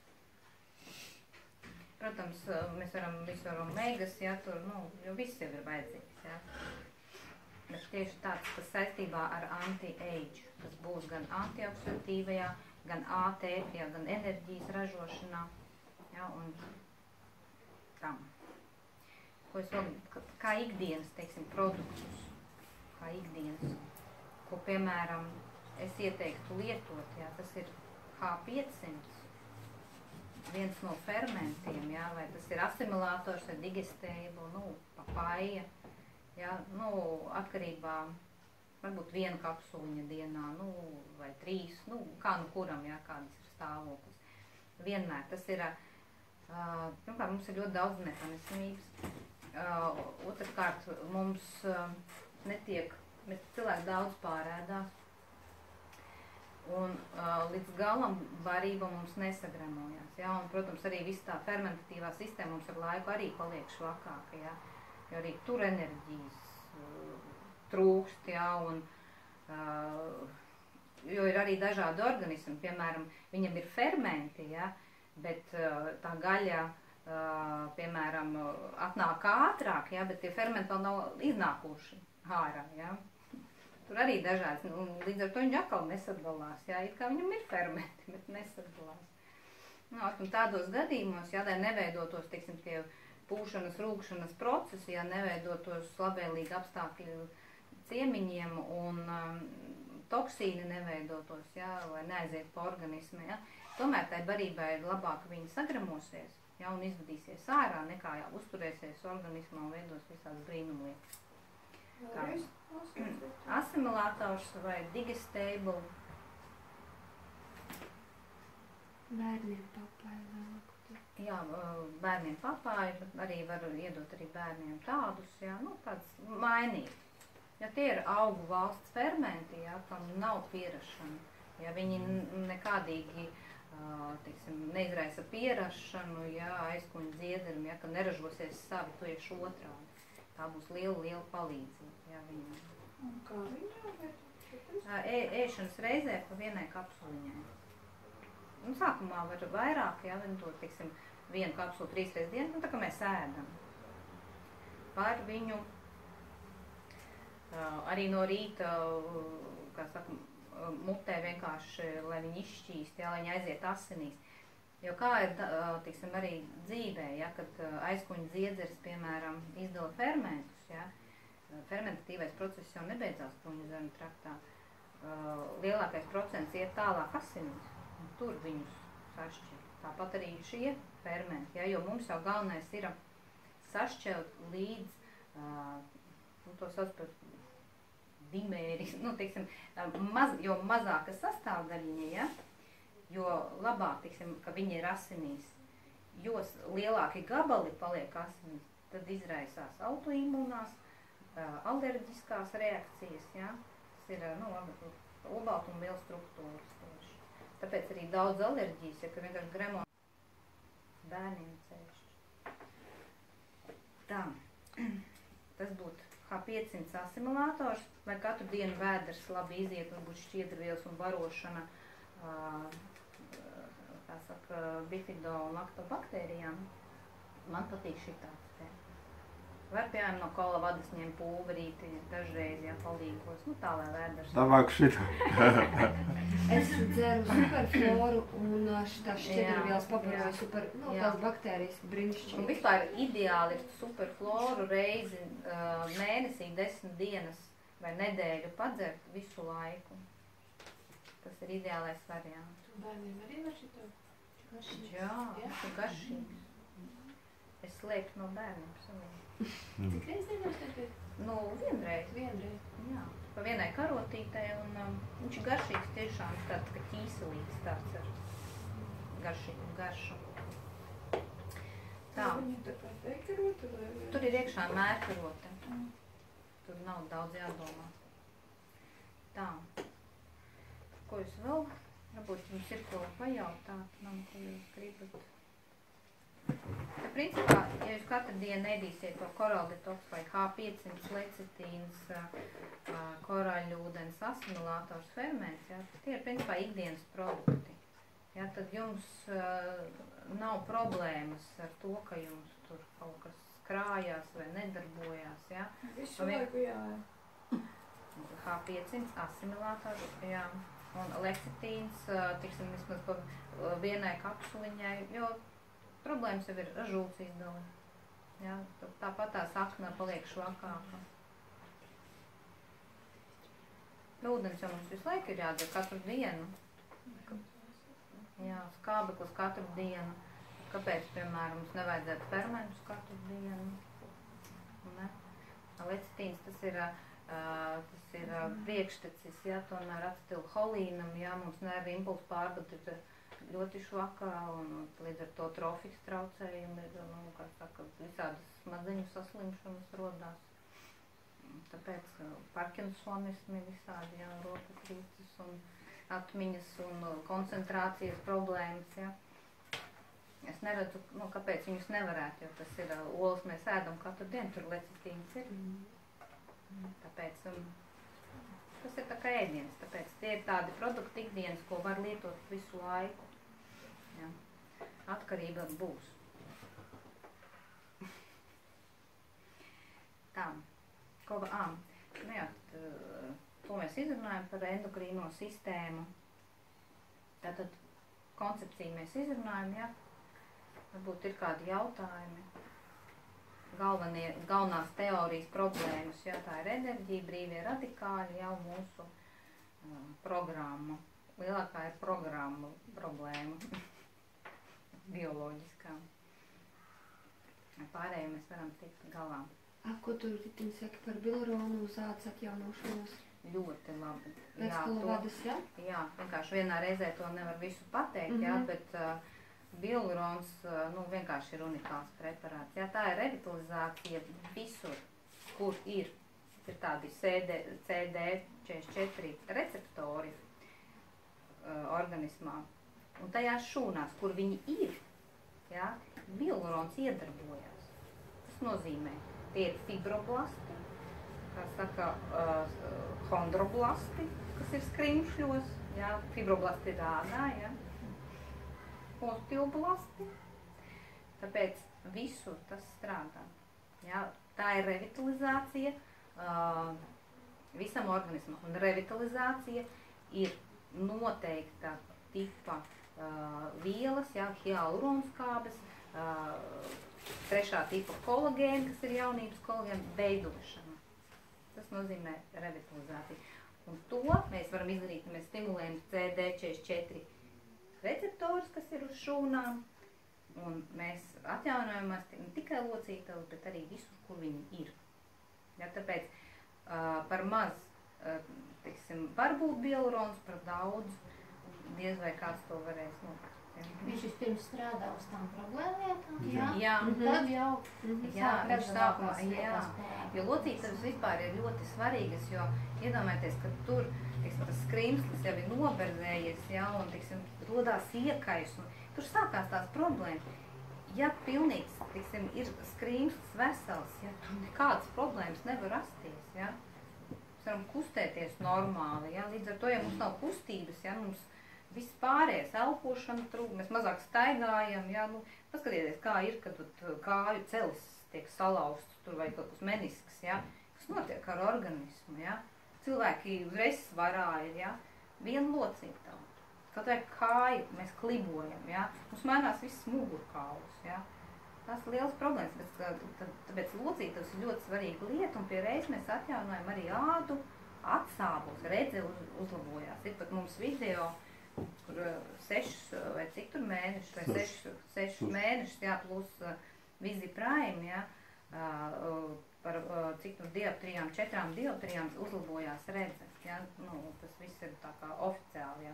Protams, mēs varam visu ar omegas, ja, tur, jo viss jau ir vajadzīgs, ja. Bet tieši tāds, kas saistībā ar anti-age, kas būs gan antioksidatīvajā, gan ATP, gan enerģijas ražošanā, ja, un tam. Ko es vēl, kā ikdienas, teiksim, produktus, kā ikdienas, ko, piemēram, es ieteiktu lietot, ja, tas ir H500, viens no fermentiem, ja, vai tas ir asimilators vai digestēba, papaja, ja, atkarībā, varbūt 1 kapsuliņa dienā, vai 3, kā kuram, ja, kādas ir stāvoklis. Vienmēr tas ir, pirmkārt, mums ir ļoti daudz nepanesamības. Otrkārt, mums mēs cilvēki daudz pārēdās, un līdz galam varība mums nesagremojās, ja, un, protams, arī viss tā fermentatīvā sistēma mums ar laiku arī paliek švakāka, ja, jo arī tur enerģijas trūkst, ja, un jo ir arī dažādi organismi, piemēram, viņam ir fermenti, ja, bet tā gaļa, piemēram, atnāk ātrāk, ja, bet tie fermenti vēl nav iznākuši ārā, ja. Tur arī dažāds, un līdz ar to viņi atkal nesadalās, ja, it kā viņam ir fermenti, bet nesadalās. Un tādos gadījumos, ja, lai neveidotos, teiksim, tie pūšanas, rūkšanas procesi, ja neveidotos labvēlīgi apstākļi ciemiņiem un toksīni neveidotos, ja, lai neaiziet pa organismu, ja. Tomēr tai barībai ir labāk, ka viņi sagramosies, ja, un izvadīsies ārā, nekā jau uzturēsies organismā un veidos visādas brīnumlietas. Asimilators vai digestable. Bērniem papāja lielāku. Jā, bērniem papāja, bet arī var iedot arī bērniem tādus, jā, tāds mainīt. Ja tie ir augu valsts fermenti, jā, kam nav pierašana, ja viņi nekādīgi, teiksim, neizraisa pierašanu, jā, aizkuņu dziederam, ja, ka neražosies savi tieši otrādi. Tā būs liela palīdzība, jā, viņam. Un kā viņa? Ēšanas reizē pa 1 kapsuliņai. Sākumā var vairāk, jā, viņi to, teiksim, 1 kapsulu 3 reizes dienu, tā kā mēs ēdam. Par viņu arī no rīta, kā saka, mutē vienkārši, lai viņi izšķīst, jā, lai viņi aiziet asinīs. Jo kā ir, teiksim, arī dzīvē, ja, kad aizkuņu dziedzers, piemēram, izdala fermentus, ja, fermentatīvais process jau nebeidzās kruņu zarnu traktā. Lielākais procents iet tālāk asinīs, un tur viņus sašķir. Tāpat arī šie fermenti, ja, jo mums jau galvenais ir sašķelt līdz, to sauc par dimēri, teiksim, jo mazāka sastāvdaļiņa, ja, jo labāk, teiksim, ka viņi ir asinīs, jo lielāki gabali paliek asinīs, tad izraisās autoimūnās, alerģiskās reakcijas, ja? Tas ir, olbaltumvielu struktūras tieši. Tāpēc arī daudz alerģijas, ja, ka vienkārši gremo bērniem ceļšķi. Tā, tas būtu H500 asimilators, lai katru dienu vēders labi iziet, varbūt šķiedrvielas un barošana, kā saka, bifido un laktobaktērijām. Man patīk šitāds te. Var, piemēram, no kola vadas ņem pulverīti dažreiz, ja, palīgos, tā, lai vēders. Labāk šitā. Es dzeru superfloru un šitās šķiedrvielas pabaroju super, tās baktērijas brīnišķīgi. Un vispār ideāli ir superfloru reizi mēnesī 10 dienas vai nedēļu padzert visu laiku. Tas ir ideālais variants. Bērniem arī var šito? Jā, tas ir garšīgs. Es slēptu no bērniem saviem. Cik reiz dienās tagad? Vienreiz. Vienreiz. Jā, pa 1 karotītei, un viņš ir garšīgs tiešām tāds, ka ķīselīgs tāds ar garšīgu garšu. Tā. Viņa tā kā teikarote vai? Tur ir iekšā mērkarote. Tur nav daudz jādomā. Tā. Ko jūs vēl? Varbūt jums ir ko pajautāt man, ko jūs gribat. Principā, ja jūs katru dienu ēdīsiet to koraldetoks vai H500 lecitīns, korāļūdens asimilātors ferments, ja, tie ir principā ikdienas produkti. Ja, tad jums nav problēmas ar to, ka jums tur kaut kas krājās vai nedarbojās. Ja. Visu laiku jā. H500 asimilātors, jā. Un lecitīns, tiksim, vismaz pa vienai kapsuliņai, jo problēmas jau ir žults izdala. Ja? Tāpat tā sakna paliek švakāka. Ūdens jau mums visu laiku ir jādara katru dienu. Jā, skābeklis katru dienu. Kāpēc, piemēram, mums nevajadzētu fermentus katru dienu? Ne? Lecitīns tas ir priekštecis, ja, tomēr acetilholīnam, ja, mums nervu impulsu pārbata ir ļoti švakā un līdz ar to trofikas traucējumi ir, kā saka, visādas smadzeņu saslimšanas rodās. Tāpēc parkinsonismi visādi, jā, roku krīces un atmiņas un koncentrācijas problēmas, jā. Es neredzu, kāpēc viņus nevarētu, jo tas ir olas mēs ēdam katru dienu, tur lecitīns ir. Tāpēc tas ir tā kā ēdiens, tāpēc tie ir tādi produkti ikdienas, ko var lietot visu laiku. Ja. Atkarība būs. Tā. To mēs izrunājam par endokrīno sistēmu. Tātad koncepciju mēs izrunājam, ja. Varbūt ir kādi jautājumi. Galvenās teorijas problēmas, ja, tā ir enerģija, brīvie radikāļi, jau mūsu programma. Lielākā ir programma problēma. Bioloģiskā. Pārējo mēs varam tikt galā. Ko tu Ritiņ saki par bilironu uz ādas atjaunošanos? Ļoti labi. Pēc kolovadas, ja? Jā, vienkārši vienā reizē to nevar visu pateikt, jā, bet bilirons, vienkārši ir unikāls preparāts. Jā, tā ir revitalizācija visur, kur ir tādi CD44 receptori organismā. Un tajās šūnās, kur viņi ir, ja, bilirons iedarbojās. Tas nozīmē, tie ir fibroblasti, kā saka, chondroblasti, kas ir skrimšļos, ja, fibroblasti ir ādā, ja, osteoblasti, tāpēc visur tas strādā. Ja. Tā ir revitalizācija visam organismam, un revitalizācija ir noteikta tipa vielas, ja, hialuronskābes, trešā tipa kolagēna, kas ir jaunības kolagēna, veidošana. Tas nozīmē revitalizāciju. Un to mēs varam izdarīt, ja mēs stimulējam CD44 receptorus, kas ir uz šūnām, un mēs atjaunojam ne tikai locītavas, bet arī visur, kur viņi ir. Ja, tāpēc par maz, varbūt bilirons, par daudz, diez vai kāds to varēs nopirkt. Viņš vispirms strādā uz tām problēmlietām, jā. Tad jau sāk redzēt, jo locītavas vispār ir ļoti svarīgas, jo iedomājieties, ka tur, tas skrimslis jau ir noberzējies, ja, un, rodās iekais, un tur sākās tās problēmas. Ja pilnīgs, ir skrimslis vesels, ja, tur nekādas problēmas nevar rasties, ja. Mēs varam kustēties normāli, ja, līdz ar to, ja mums nav kustības, ja, mums viss pārējais, elpošana trūk, mēs mazāk staigājam, ja, paskatieties, kā ir, kad kāju celis tiek salauzts, tur vai kaut kas menisks, ja, kas notiek ar organismu, ja. Cilvēki uzreiz svarā ir, ja, viena locītava. Kaut vai kāju mēs klibojam, ja, mums mainās viss mugurkauls, ja. Tas ir liels problēmas, tāpēc locītavas ir ļoti svarīga lieta, un pie reiz mēs atjaunojam arī ādu, atsābos, redze uzlabojās. Ir pat mums video, kur 6 vai cik tur mēnešus, vai 6 mēnešus, jā, plus Vizi Prime, jā, par cik tur dioptrijām, 4 dioptrijām uzlabojās redze, jā, tas viss ir tā kā oficiāli, jā.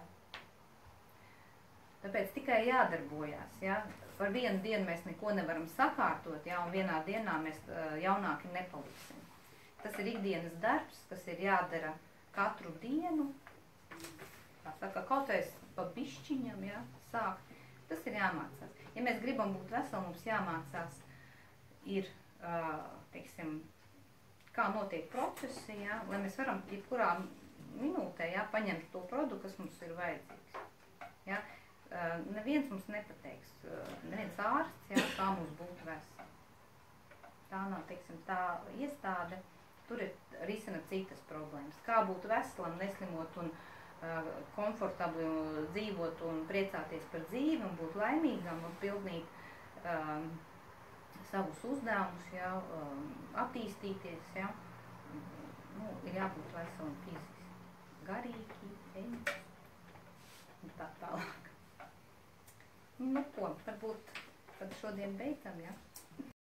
Tāpēc tikai jādarbojās, jā, par vienu dienu mēs neko nevaram sakārtot, jā, un vienā dienā mēs jaunāki nepaliksim. Tas ir ikdienas darbs, kas ir jādara katru dienu, kā saka, kaut vai pa bišķiņam, ja, sākt, Tas ir jāmācās. Ja mēs gribam būt veseli, mums jāmācās ir, teiksim, kā notiek procesi, ja, lai mēs varam jebkurā minūtē, ja, paņemt to produktu, kas mums ir vajadzīgs. Ja. Neviens mums nepateiks, neviens ārsts, ja, kā mums būtu veseli. Tā nav, teiksim, tā iestāde, tur ir risina citas problēmas. Kā būt veselam, neslimot un komfortabli dzīvot un priecāties par dzīvi un būt laimīgam un pildīt savus uzdevumus, ja, attīstīties, ja. Nu, ir jābūt veselam fiziski, garīgi, un tā tālāk. Nu, ko, varbūt, kad šodien beidzam, ja?